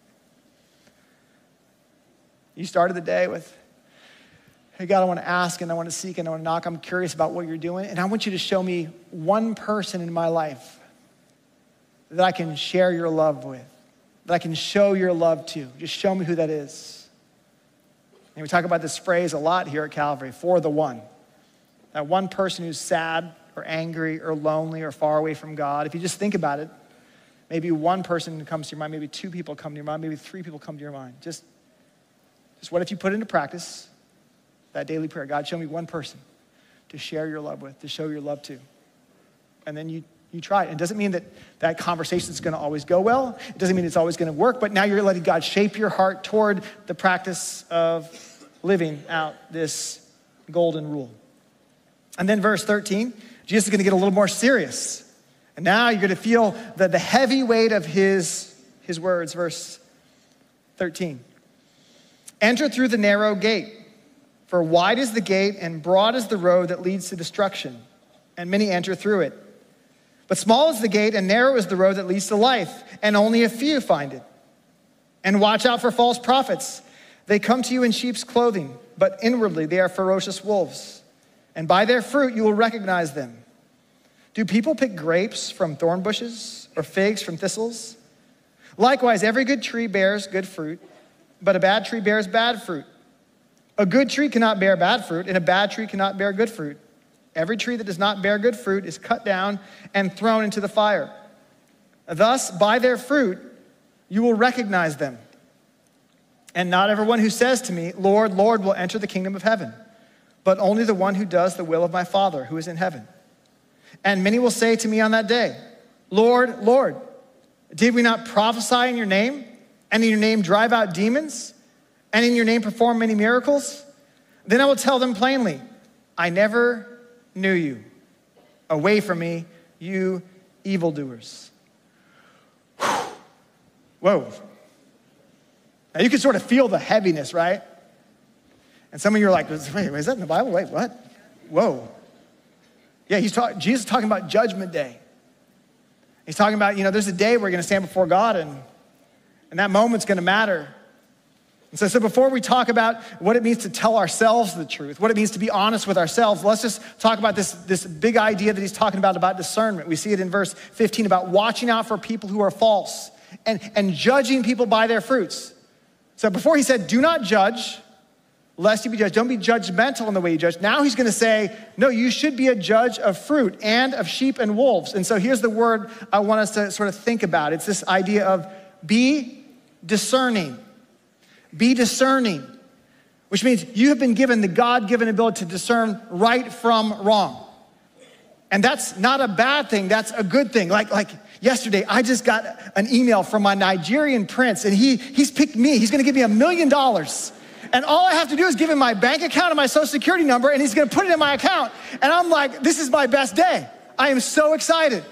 you started the day with, hey, God, I want to ask and I want to seek and I want to knock. I'm curious about what you're doing. And I want you to show me one person in my life that I can share your love with, that I can show your love to. Just show me who that is. And we talk about this phrase a lot here at Calvary, for the one. That one person who's sad or angry or lonely or far away from God. If you just think about it, maybe one person comes to your mind, maybe two people come to your mind, maybe three people come to your mind. Just, just what if you put into practice that daily prayer? God, show me one person to share your love with, to show your love to. And then you, you try it. It doesn't mean that that conversation is going to always go well. It doesn't mean it's always going to work, but now you're letting God shape your heart toward the practice of living out this golden rule. And then verse thirteen, Jesus is going to get a little more serious. And now you're going to feel the, the heavy weight of his, his words. Verse thirteen. Enter through the narrow gate, for wide is the gate and broad is the road that leads to destruction, and many enter through it. But small is the gate and narrow is the road that leads to life, and only a few find it. And watch out for false prophets. They come to you in sheep's clothing, but inwardly they are ferocious wolves. And by their fruit you will recognize them. Do people pick grapes from thorn bushes or figs from thistles? Likewise, every good tree bears good fruit, but a bad tree bears bad fruit. A good tree cannot bear bad fruit, and a bad tree cannot bear good fruit. Every tree that does not bear good fruit is cut down and thrown into the fire. Thus, by their fruit, you will recognize them. And not everyone who says to me, Lord, Lord, will enter the kingdom of heaven, but only the one who does the will of my Father who is in heaven. And many will say to me on that day, Lord, Lord, did we not prophesy in your name, and in your name drive out demons, and in your name perform many miracles? Then I will tell them plainly, I never knew you. Away from me, you evildoers. Whoa. Now you can sort of feel the heaviness, right? And some of you are like, wait, is that in the Bible? Wait, what? Whoa. Yeah, he's talking, Jesus is talking about Judgment Day. He's talking about, you know, there's a day where we're going to stand before God, and, and that moment's going to matter. And so, so before we talk about what it means to tell ourselves the truth, what it means to be honest with ourselves, let's just talk about this, this big idea that he's talking about, about discernment. We see it in verse fifteen about watching out for people who are false and, and judging people by their fruits. So before he said, do not judge, lest you be judged. Don't be judgmental in the way you judge. Now he's going to say, no, you should be a judge of fruit and of sheep and wolves. And so here's the word I want us to sort of think about. It's this idea of be discerning. Be discerning, which means you have been given the God-given ability to discern right from wrong. And that's not a bad thing, that's a good thing. Like, like yesterday, I just got an email from my Nigerian prince, and he, he's picked me. He's gonna give me a million dollars. And all I have to do is give him my bank account and my social security number, and he's gonna put it in my account. And I'm like, this is my best day. I am so excited.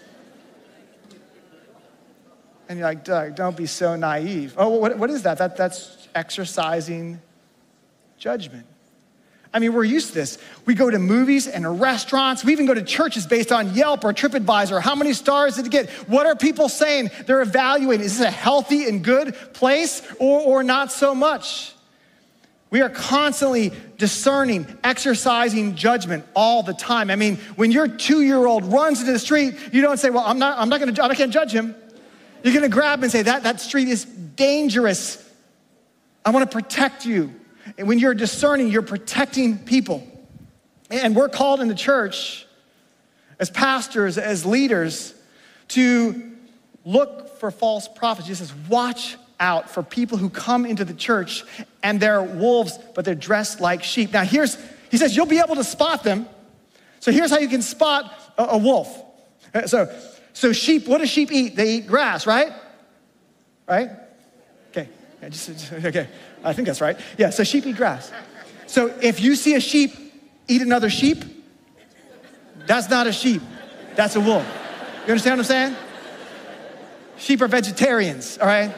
And you're like, Doug, don't be so naive. Oh, what, what is that? that? That's exercising judgment. I mean, we're used to this. We go to movies and restaurants. We even go to churches based on Yelp or TripAdvisor. How many stars did it get? What are people saying? They're evaluating. Is this a healthy and good place or, or not so much? We are constantly discerning, exercising judgment all the time. I mean, when your two-year-old runs into the street, you don't say, well, I'm not, I'm not gonna, I can't judge him. You're gonna grab him and say, that, that street is dangerous. I wanna protect you. And when you're discerning, you're protecting people. And we're called in the church, as pastors, as leaders, to look for false prophets. Jesus says, watch out for people who come into the church and they're wolves, but they're dressed like sheep. Now here's, he says, you'll be able to spot them. So here's how you can spot a, a wolf. So, So sheep, what do sheep eat? They eat grass, right? Right? Okay, yeah, just, just, okay, I think that's right. Yeah, so sheep eat grass. So if you see a sheep eat another sheep, that's not a sheep, that's a wolf. You understand what I'm saying? Sheep are vegetarians, all right?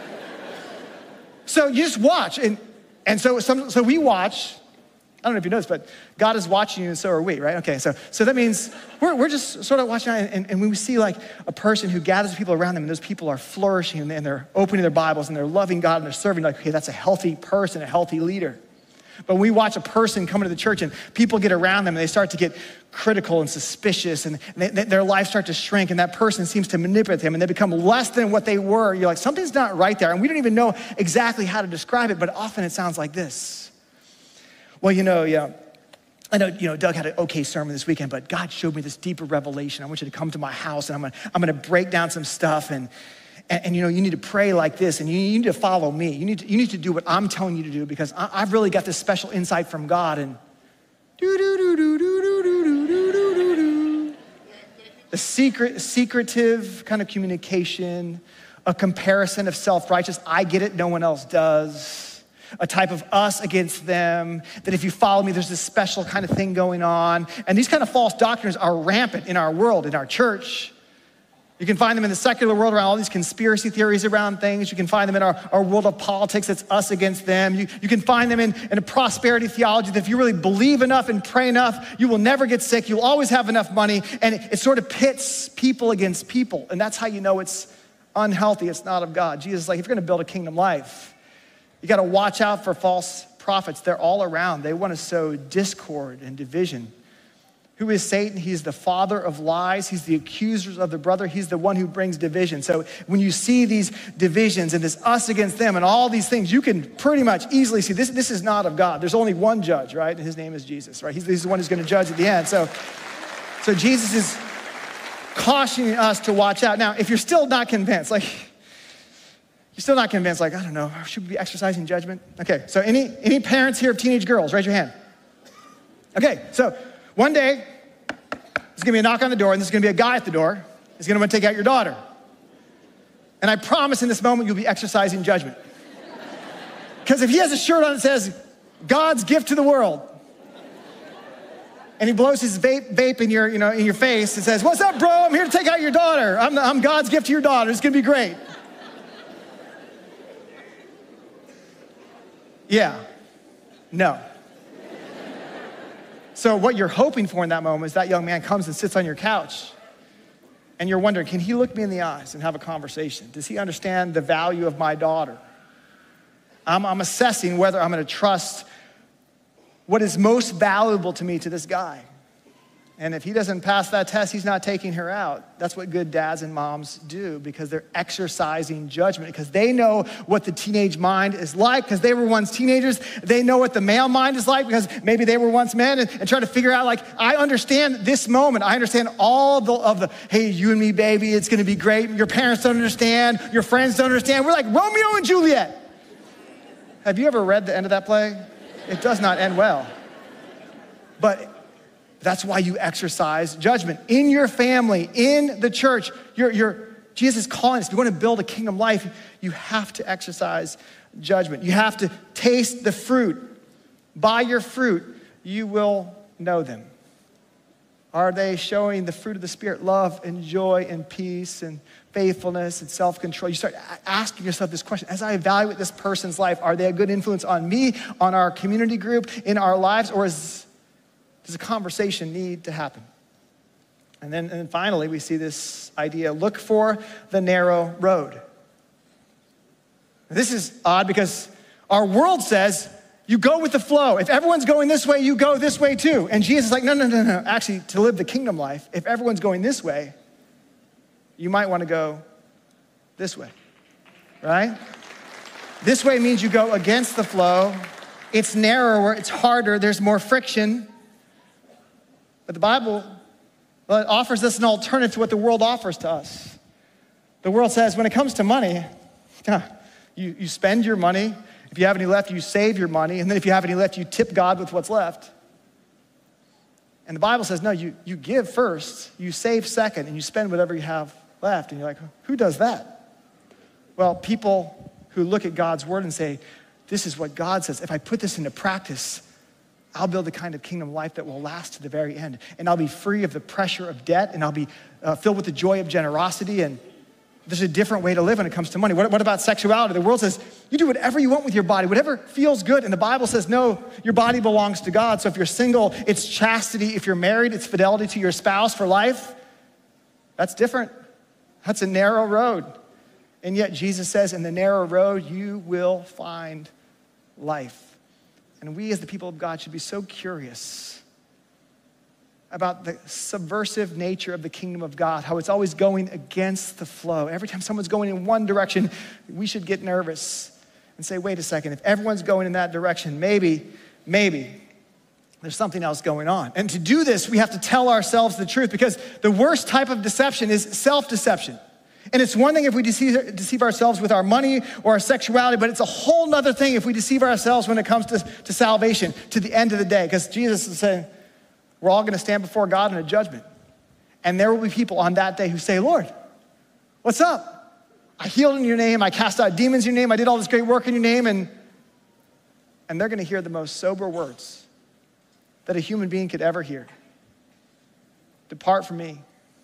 So you just watch, and, and so, some, so we watch. I don't know if you noticed, but God is watching you and so are we, right? Okay, so so that means we're, we're just sort of watching, and, and when we see like a person who gathers people around them and those people are flourishing and they're opening their Bibles and they're loving God and they're serving, like, okay, that's a healthy person, a healthy leader. But when we watch a person come into the church and people get around them and they start to get critical and suspicious and they, their lives start to shrink and that person seems to manipulate them and they become less than what they were, you're like, something's not right there. And we don't even know exactly how to describe it, but often it sounds like this. Well, you know, yeah, I know, you know, Doug had an okay sermon this weekend, but God showed me this deeper revelation. I want you to come to my house and I'm gonna, I'm gonna break down some stuff and, and, and you know, you need to pray like this and you, you need to follow me. You need to, you need to do what I'm telling you to do because I, I've really got this special insight from God and do do do do do do do do do do do. A secret, secretive kind of communication, a comparison of self-righteous. I get it, no one else does. A type of us against them, that if you follow me, there's this special kind of thing going on. And these kind of false doctrines are rampant in our world, in our church. You can find them in the secular world around all these conspiracy theories around things. You can find them in our, our world of politics, that's us against them. You, you can find them in, in a prosperity theology that if you really believe enough and pray enough, you will never get sick, you'll always have enough money, and it, it sort of pits people against people. And that's how you know it's unhealthy, it's not of God. Jesus is like, if you're gonna build a kingdom life, you gotta watch out for false prophets. They're all around. They wanna sow discord and division. Who is Satan? He's the father of lies. He's the accuser of the brother. He's the one who brings division. So when you see these divisions and this us against them and all these things, you can pretty much easily see this, this is not of God. There's only one judge, right? And his name is Jesus, right? He's, he's the one who's gonna judge at the end. So, so Jesus is cautioning us to watch out. Now, if you're still not convinced, like, You're still not convinced, like, I don't know, should we be exercising judgment? Okay, so any, any parents here of teenage girls, raise your hand. Okay, so one day, there's gonna be a knock on the door, and there's gonna be a guy at the door. He's gonna wanna take out your daughter. And I promise in this moment, you'll be exercising judgment. Because if he has a shirt on that says, God's gift to the world, and he blows his vape, vape in your, you know, in your face and says, what's up, bro? I'm here to take out your daughter. I'm, the, I'm God's gift to your daughter. It's gonna be great. Yeah, no. So what you're hoping for in that moment is that young man comes and sits on your couch and you're wondering, can he look me in the eyes and have a conversation? Does he understand the value of my daughter? I'm, I'm assessing whether I'm gonna trust what is most valuable to me to this guy. And if he doesn't pass that test, he's not taking her out. That's what good dads and moms do, because they're exercising judgment, because they know what the teenage mind is like, because they were once teenagers. They know what the male mind is like, because maybe they were once men, and, and try to figure out, like, I understand this moment. I understand all the, of the, hey, you and me, baby, it's gonna be great. Your parents don't understand. Your friends don't understand. We're like Romeo and Juliet. Have you ever read the end of that play? It does not end well. But that's why you exercise judgment. In your family, in the church, you're, you're, Jesus is calling us. If you want to build a kingdom life, you have to exercise judgment. You have to taste the fruit. By your fruit, you will know them. Are they showing the fruit of the Spirit, love and joy and peace and faithfulness and self-control? You start asking yourself this question: as I evaluate this person's life, are they a good influence on me, on our community group, in our lives, or is, does a conversation need to happen? And then, and then finally, we see this idea: look for the narrow road. This is odd because our world says, you go with the flow. If everyone's going this way, you go this way too. And Jesus is like, no, no, no, no. Actually, to live the kingdom life, if everyone's going this way, you might want to go this way, right? This way means you go against the flow. It's narrower, it's harder, there's more friction. But the Bible, well, it offers us an alternative to what the world offers to us. The world says, when it comes to money, you, you spend your money. If you have any left, you save your money. And then if you have any left, you tip God with what's left. And the Bible says, no, you, you give first, you save second, and you spend whatever you have left. And you're like, who does that? Well, people who look at God's word and say, this is what God says. If I put this into practice, I'll build the kind of kingdom life that will last to the very end. And I'll be free of the pressure of debt, and I'll be uh, filled with the joy of generosity. And there's a different way to live when it comes to money. What, what about sexuality? The world says, you do whatever you want with your body, whatever feels good. And the Bible says, no, your body belongs to God. So if you're single, it's chastity. If you're married, it's fidelity to your spouse for life. That's different. That's a narrow road. And yet Jesus says, in the narrow road, you will find life. And we as the people of God should be so curious about the subversive nature of the kingdom of God, how it's always going against the flow. Every time someone's going in one direction, we should get nervous and say, wait a second, if everyone's going in that direction, maybe, maybe there's something else going on. And to do this, we have to tell ourselves the truth, because the worst type of deception is self-deception. And it's one thing if we deceive, deceive ourselves with our money or our sexuality, but it's a whole nother thing if we deceive ourselves when it comes to, to salvation, to the end of the day. Because Jesus is saying, we're all gonna stand before God in a judgment. And there will be people on that day who say, Lord, what's up? I healed in your name, I cast out demons in your name, I did all this great work in your name, and, and they're gonna hear the most sober words that a human being could ever hear. Depart from me.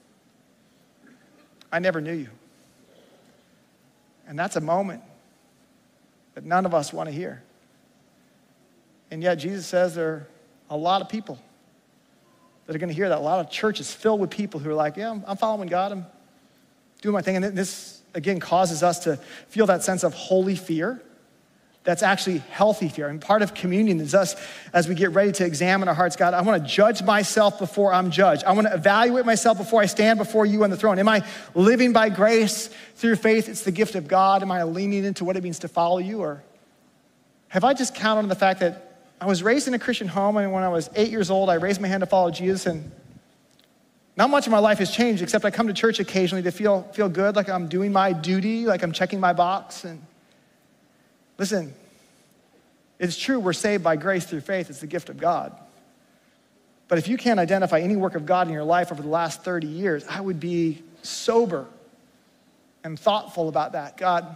I never knew you. And that's a moment that none of us wanna hear. And yet Jesus says there are a lot of people that are gonna hear that. A lot of churches filled with people who are like, yeah, I'm following God, I'm doing my thing. And this, again, causes us to feel that sense of holy fear that's actually healthy fear. And part of communion is us, as we get ready to examine our hearts, God, I wanna judge myself before I'm judged. I wanna evaluate myself before I stand before you on the throne. Am I living by grace through faith? It's the gift of God. Am I leaning into what it means to follow you? Or have I just counted on the fact that I was raised in a Christian home, and when I was eight years old, I raised my hand to follow Jesus, and Not much of my life has changed, except I come to church occasionally to feel, feel good, like I'm doing my duty, like I'm checking my box. And listen, it's true we're saved by grace through faith. It's the gift of God. But if you can't identify any work of God in your life over the last thirty years, I would be sober and thoughtful about that. God,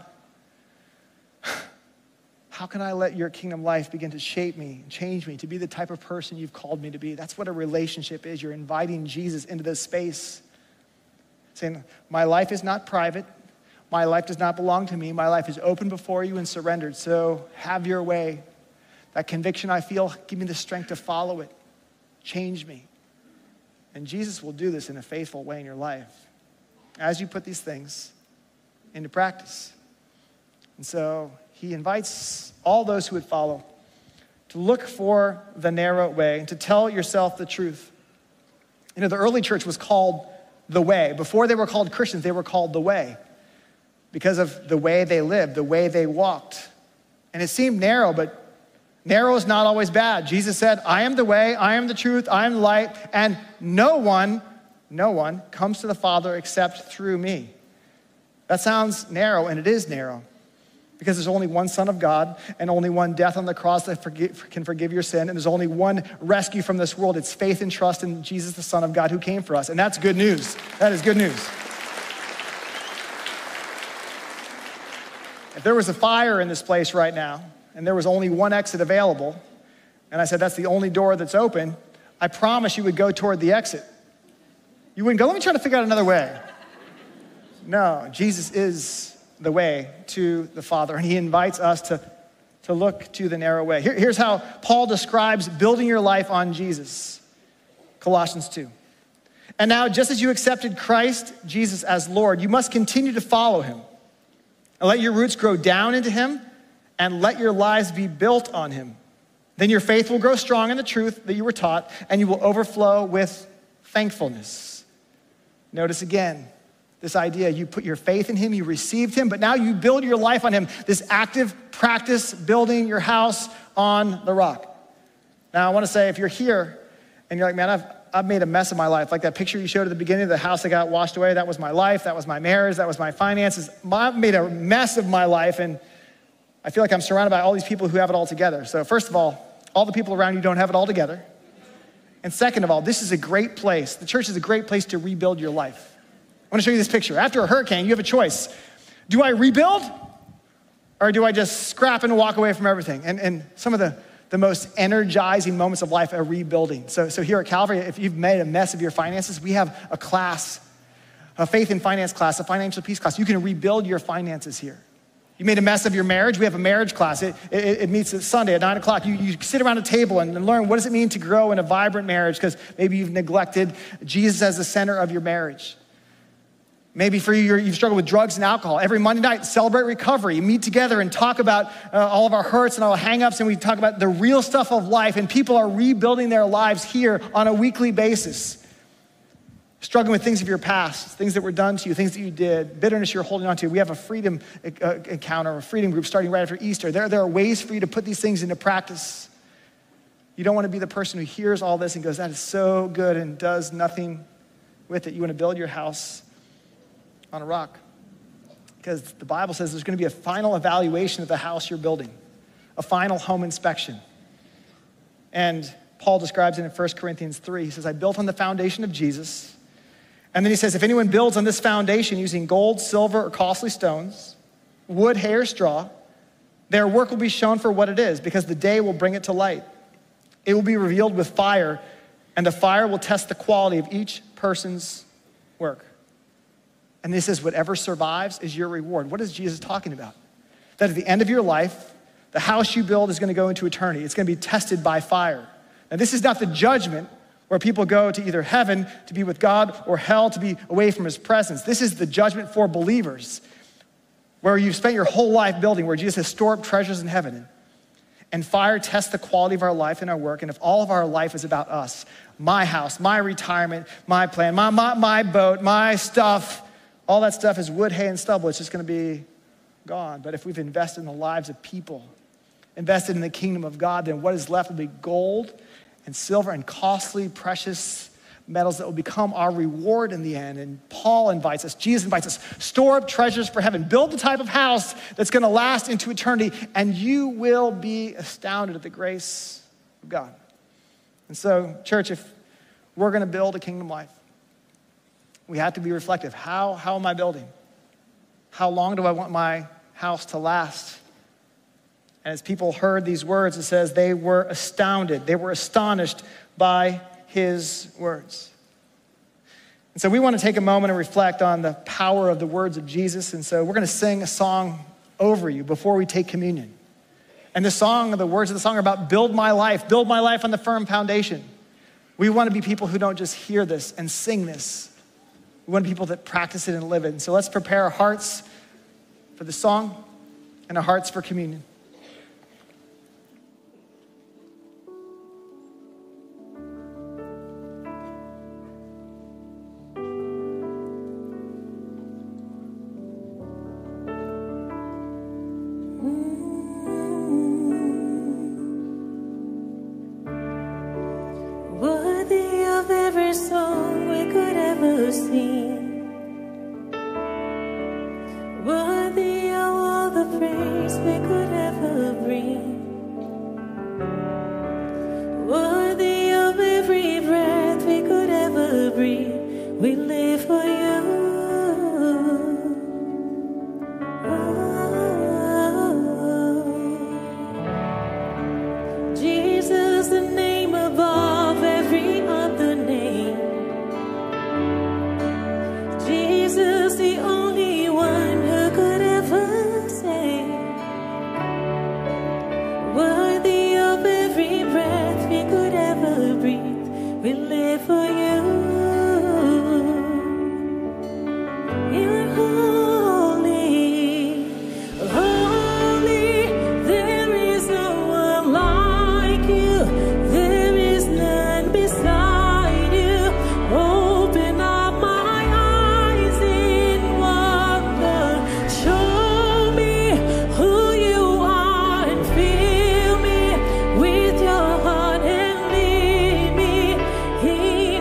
how can I let your kingdom life begin to shape me, change me, to be the type of person you've called me to be? That's what a relationship is. You're inviting Jesus into this space, saying, my life is not private. My life does not belong to me. My life is open before you and surrendered. So have your way. That conviction I feel, give me the strength to follow it. Change me. And Jesus will do this in a faithful way in your life as you put these things into practice. And so he invites all those who would follow to look for the narrow way and to tell yourself the truth. You know, the early church was called the way. Before they were called Christians, they were called the way because of the way they lived, the way they walked. And it seemed narrow, but narrow is not always bad. Jesus said, I am the way, I am the truth, I am the light, and no one, no one comes to the Father except through me. That sounds narrow, and it is narrow. Because there's only one Son of God and only one death on the cross that forgive, can forgive your sin. And there's only one rescue from this world. It's faith and trust in Jesus, the Son of God, who came for us. And that's good news. That is good news. If there was a fire in this place right now and there was only one exit available, and I said, that's the only door that's open, I promise you would go toward the exit. You wouldn't go, let me try to figure out another way. No, Jesus is the way to the Father. And he invites us to, to look to the narrow way. Here, here's how Paul describes building your life on Jesus. Colossians two. And now, just as you accepted Christ Jesus as Lord, you must continue to follow him. And let your roots grow down into him, and let your lives be built on him. Then your faith will grow strong in the truth that you were taught, and you will overflow with thankfulness. Notice again, this idea, you put your faith in him, you received him, but now you build your life on him. This active practice building your house on the rock. Now I wanna say, if you're here and you're like, man, I've, I've made a mess of my life. Like that picture you showed at the beginning of the house that got washed away, that was my life, that was my marriage, that was my finances. I've made a mess of my life, and I feel like I'm surrounded by all these people who have it all together. So first of all, all the people around you don't have it all together. And second of all, this is a great place. The church is a great place to rebuild your life. I want to show you this picture. After a hurricane, you have a choice. Do I rebuild, or do I just scrap and walk away from everything? And, and some of the, the most energizing moments of life are rebuilding. So, so here at Calvary, if you've made a mess of your finances, we have a class, a faith and finance class, a financial peace class. You can rebuild your finances here. You made a mess of your marriage, we have a marriage class. It, it, it meets at Sunday at nine o'clock. You, you sit around a table and, and learn what does it mean to grow in a vibrant marriage, because maybe you've neglected Jesus as the center of your marriage. Maybe for you, you're, you've struggled with drugs and alcohol. Every Monday night, celebrate recovery. You meet together and talk about uh, all of our hurts and all the hang-ups, and we talk about the real stuff of life, and people are rebuilding their lives here on a weekly basis. Struggling with things of your past, things that were done to you, things that you did, bitterness you're holding on to. We have a freedom uh, encounter, a freedom group starting right after Easter. There, there are ways for you to put these things into practice. You don't want to be the person who hears all this and goes, that is so good, and does nothing with it. You want to build your house on a rock, because the Bible says there's going to be a final evaluation of the house you're building, a final home inspection. And Paul describes it in First Corinthians three. He says, I built on the foundation of Jesus. And then he says, if anyone builds on this foundation using gold, silver, or costly stones, wood, hay, or straw, their work will be shown for what it is, because the day will bring it to light. It will be revealed with fire, and the fire will test the quality of each person's work. And he says, whatever survives is your reward. What is Jesus talking about? That at the end of your life, the house you build is going to go into eternity. It's going to be tested by fire. Now, this is not the judgment where people go to either heaven to be with God or hell to be away from his presence. This is the judgment for believers, where you've spent your whole life building, where Jesus has stored up treasures in heaven. And fire tests the quality of our life and our work. And if all of our life is about us, my house, my retirement, my plan, my, my, my boat, my stuff, all that stuff is wood, hay, and stubble. It's just going to be gone. But if we've invested in the lives of people, invested in the kingdom of God, then what is left will be gold and silver and costly, precious, metals that will become our reward in the end. And Paul invites us, Jesus invites us, store up treasures for heaven. Build the type of house that's gonna last into eternity, and you will be astounded at the grace of God. And so, church, if we're gonna build a kingdom life, we have to be reflective. How, how am I building? How long do I want my house to last? And as people heard these words, it says they were astounded. They were astonished by his words. And so we want to take a moment and reflect on the power of the words of Jesus. And so we're going to sing a song over you before we take communion. And the song, the words of the song are about build my life, build my life on the firm foundation. We want to be people who don't just hear this and sing this. We want people that practice it and live it. And so let's prepare our hearts for the song and our hearts for communion. Worthy of every song we could ever sing, worthy of all the praise we could ever bring, worthy of every breath we could ever breathe, we live for you. Oh, Jesus, the name above every other name. Jesus, the only one who could ever save. Worthy of every breath we could ever breathe, we live for you. You're holy, holy, there is no one like you, there is none beside you. Open up my eyes in wonder, show me who you are and fill me with your heart and lead me in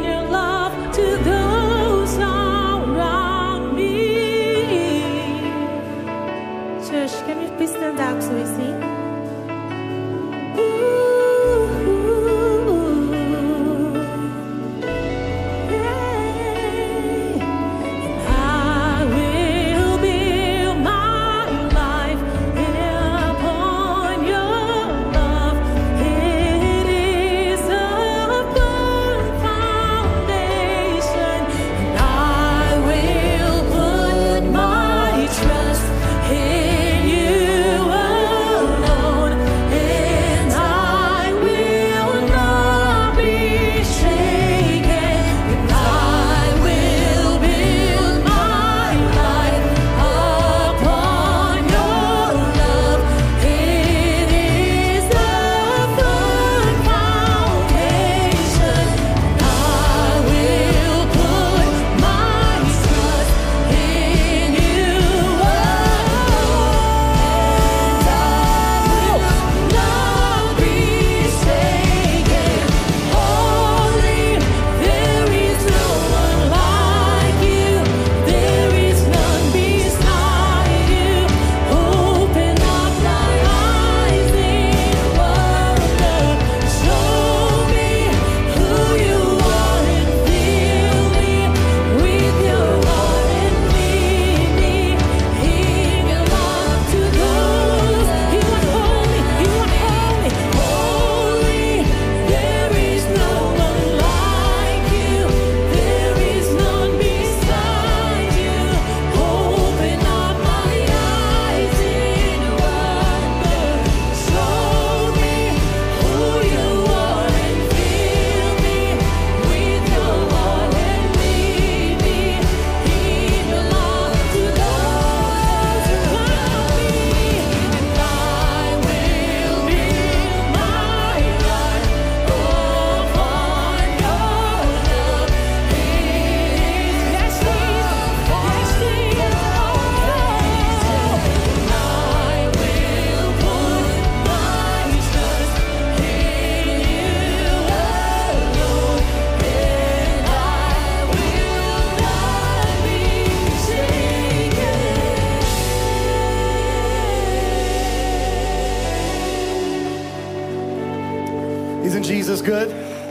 Jesus good?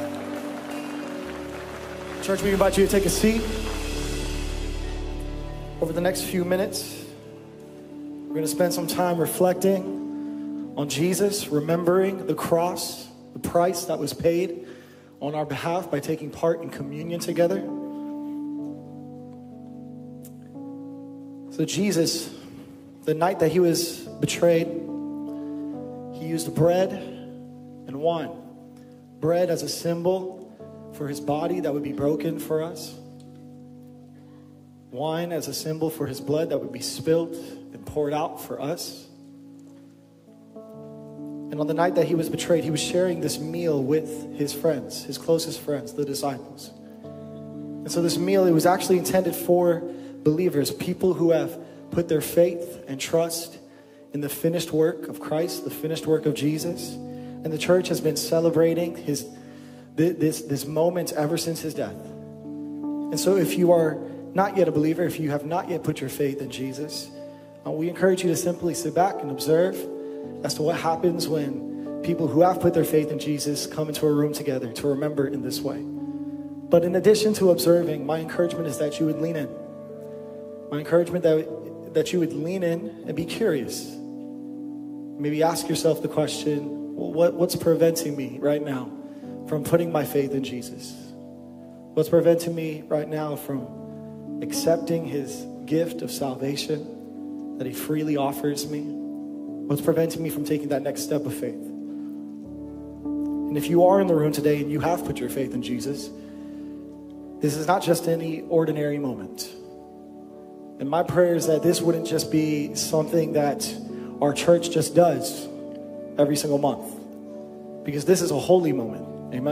Church, we invite you to take a seat. Over the next few minutes, we're going to spend some time reflecting on Jesus, remembering the cross, the price that was paid on our behalf by taking part in communion together. So Jesus, the night that he was betrayed, he used bread and wine. Bread as a symbol for his body that would be broken for us. Wine as a symbol for his blood that would be spilled and poured out for us. And on the night that he was betrayed, he was sharing this meal with his friends, his closest friends, the disciples. And so this meal, it was actually intended for believers, people who have put their faith and trust in the finished work of Christ, the finished work of Jesus. And the church has been celebrating his this, this moment ever since his death. And so if you are not yet a believer, if you have not yet put your faith in Jesus, uh, we encourage you to simply sit back and observe as to what happens when people who have put their faith in Jesus come into a room together to remember in this way. But in addition to observing, my encouragement is that you would lean in. My encouragement that, that you would lean in and be curious. Maybe ask yourself the question, well, what, what's preventing me right now from putting my faith in Jesus? What's preventing me right now from accepting his gift of salvation that he freely offers me? What's preventing me from taking that next step of faith? And if you are in the room today and you have put your faith in Jesus, this is not just any ordinary moment. And my prayer is that this wouldn't just be something that our church just does every single month. Because this is a holy moment.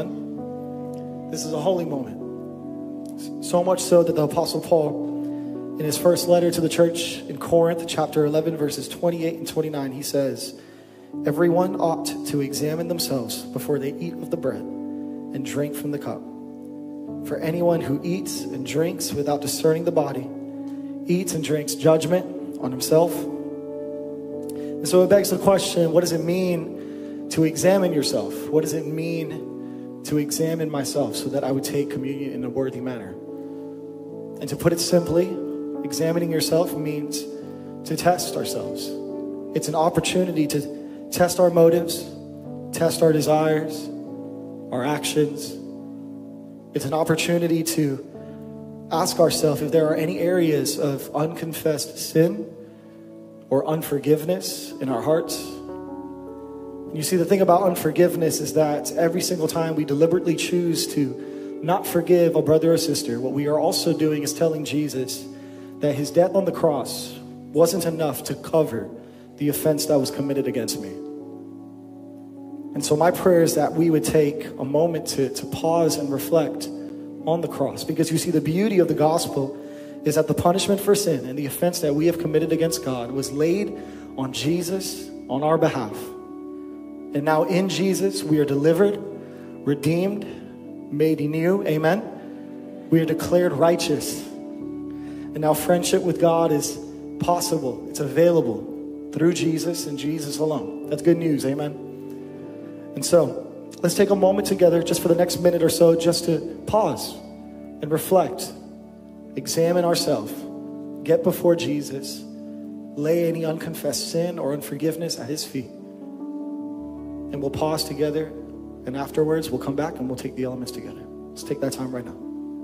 Amen? This is a holy moment. So much so that the Apostle Paul, in his first letter to the church in Corinth, chapter eleven, verses twenty-eight and twenty-nine, he says, "Everyone ought to examine themselves before they eat of the bread and drink from the cup. For anyone who eats and drinks without discerning the body eats and drinks judgment on himself." And so it begs the question, what does it mean to examine yourself? What does it mean to examine myself so that I would take communion in a worthy manner? And to put it simply, examining yourself means to test ourselves. It's an opportunity to test our motives, test our desires, our actions. It's an opportunity to ask ourselves if there are any areas of unconfessed sin or unforgiveness in our hearts. And you see, the thing about unforgiveness is that every single time we deliberately choose to not forgive a brother or sister, what we are also doing is telling Jesus that his death on the cross wasn't enough to cover the offense that was committed against me. And so my prayer is that we would take a moment to, to pause and reflect on the cross. Because you see, the beauty of the gospel is that the punishment for sin and the offense that we have committed against God was laid on Jesus on our behalf. And now in Jesus, we are delivered, redeemed, made new. Amen. We are declared righteous. And now friendship with God is possible. It's available through Jesus and Jesus alone. That's good news. Amen. And so let's take a moment together just for the next minute or so, just to pause and reflect, examine ourselves, get before Jesus, lay any unconfessed sin or unforgiveness at his feet. And we'll pause together, and afterwards we'll come back and we'll take the elements together. Let's take that time right now.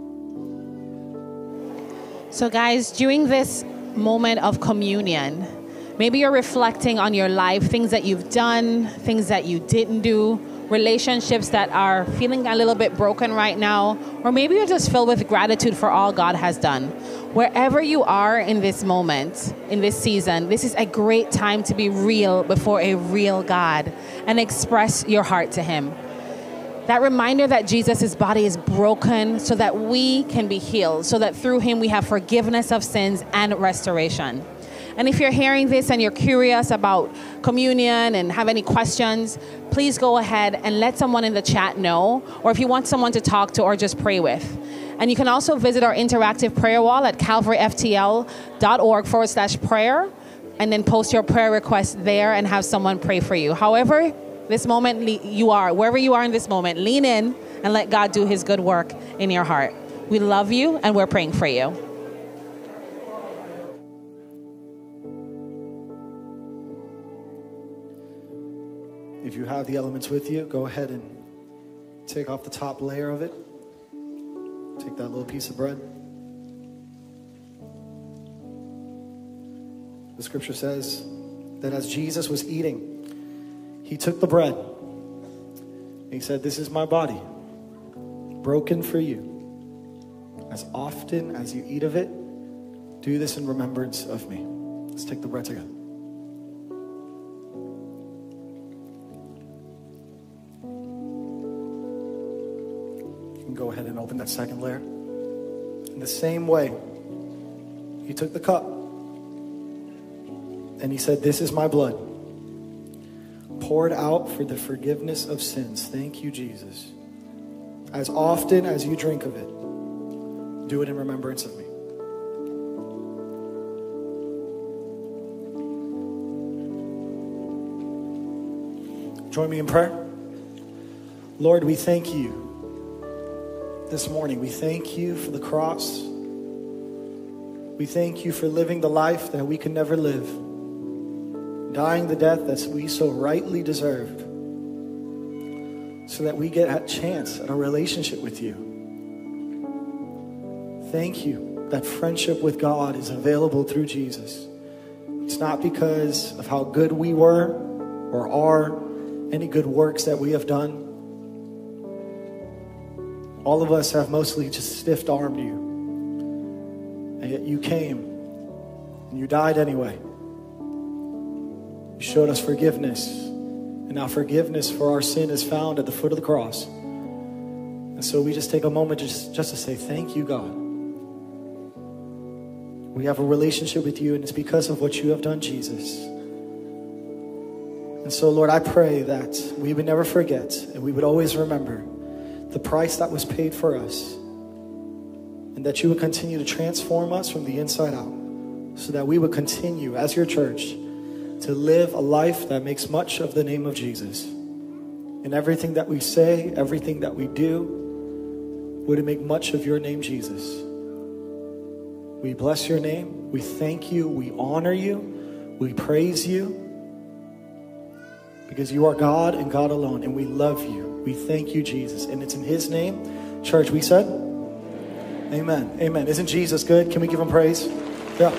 So guys, during this moment of communion, maybe you're reflecting on your life, things that you've done, things that you didn't do, relationships that are feeling a little bit broken right now, or maybe you're just filled with gratitude for all God has done. Wherever you are in this moment, in this season, this is a great time to be real before a real God and express your heart to him. That reminder that Jesus' body is broken so that we can be healed, so that through him we have forgiveness of sins and restoration. And if you're hearing this and you're curious about communion and have any questions, please go ahead and let someone in the chat know, or if you want someone to talk to or just pray with. And you can also visit our interactive prayer wall at calvary f t l dot org forward slash prayer, and then post your prayer request there and have someone pray for you. However this moment you are, wherever you are in this moment, lean in and let God do his good work in your heart. We love you and we're praying for you. If you have the elements with you, go ahead and take off the top layer of it. Take that little piece of bread. The scripture says that as Jesus was eating, he took the bread. And he said, "This is my body, broken for you. As often as you eat of it, do this in remembrance of me." Let's take the bread together. You can go ahead and open that second layer. In the same way, he took the cup. And he said, "This is my blood, poured out for the forgiveness of sins." Thank you, Jesus. As often as you drink of it, do it in remembrance of me. Join me in prayer. Lord, we thank you this morning. We thank you for the cross. We thank you for living the life that we could never live, dying the death that we so rightly deserved, so that we get a chance at a relationship with you. Thank you that friendship with God is available through Jesus. It's not because of how good we were or are, any good works that we have done. All of us have mostly just stiff-armed you. And yet you came and you died anyway. You showed us forgiveness, and now forgiveness for our sin is found at the foot of the cross. And so we just take a moment just, just to say, thank you, God. We have a relationship with you, and it's because of what you have done, Jesus. And so, Lord, I pray that we would never forget, and we would always remember the price that was paid for us, and that you would continue to transform us from the inside out, so that we would continue as your church to live a life that makes much of the name of Jesus. In everything that we say, everything that we do, would it make much of your name, Jesus. We bless your name. We thank you. We honor you. We praise you, because you are God and God alone, and we love you. We thank you, Jesus. And it's in his name, church, we said, amen. Amen. Isn't Jesus good? Can we give him praise? Yeah.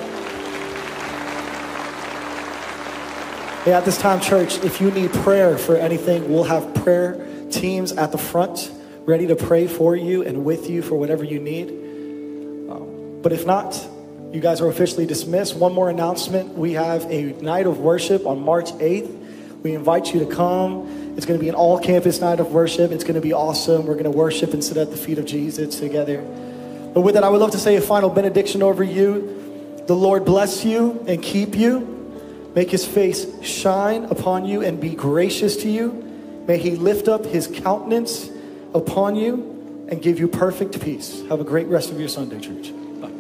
Hey, at this time, church, if you need prayer for anything, we'll have prayer teams at the front ready to pray for you and with you for whatever you need. Um, but if not, you guys are officially dismissed. One more announcement. We have a night of worship on March eighth. We invite you to come. It's going to be an all-campus night of worship. It's going to be awesome. We're going to worship and sit at the feet of Jesus together. But with that, I would love to say a final benediction over you. The Lord bless you and keep you. Make his face shine upon you and be gracious to you. May he lift up his countenance upon you and give you perfect peace. Have a great rest of your Sunday, church. Bye.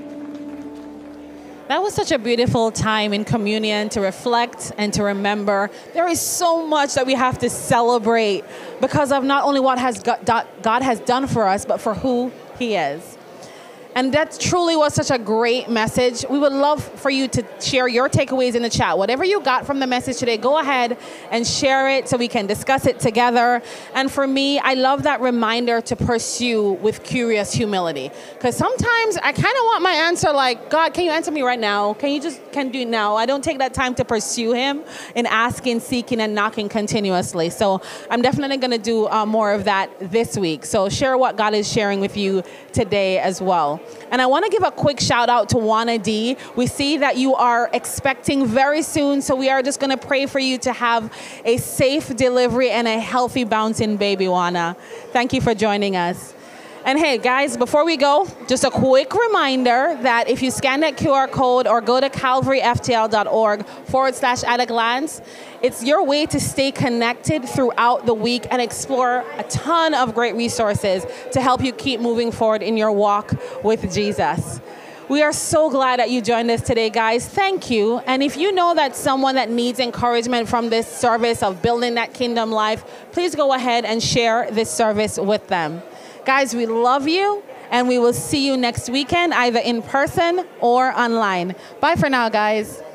That was such a beautiful time in communion to reflect and to remember. There is so much that we have to celebrate because of not only what has God, God has done for us, but for who he is. And that truly was such a great message. We would love for you to share your takeaways in the chat. Whatever you got from the message today, go ahead and share it so we can discuss it together. And for me, I love that reminder to pursue with curious humility. Because sometimes I kind of want my answer like, God, can you answer me right now? Can you just can do it now? I don't take that time to pursue him in asking, seeking, and knocking continuously. So I'm definitely going to do uh, more of that this week. So share what God is sharing with you today as well. And I want to give a quick shout out to 𝘾𝘼𝙊𝘼𝙍. We see that you are expecting very soon, so we are just going to pray for you to have a safe delivery and a healthy bouncing baby, 𝘾𝘼𝙊𝘼. Thank you for joining us. And hey, guys, before we go, just a quick reminder that if you scan that Q R code or go to calvary f t l dot org forward slash at a glance, it's your way to stay connected throughout the week and explore a ton of great resources to help you keep moving forward in your walk with Jesus. We are so glad that you joined us today, guys. Thank you. And if you know that someone that needs encouragement from this service of building that kingdom life, please go ahead and share this service with them. Guys, we love you, and we will see you next weekend, either in person or online. Bye for now, guys.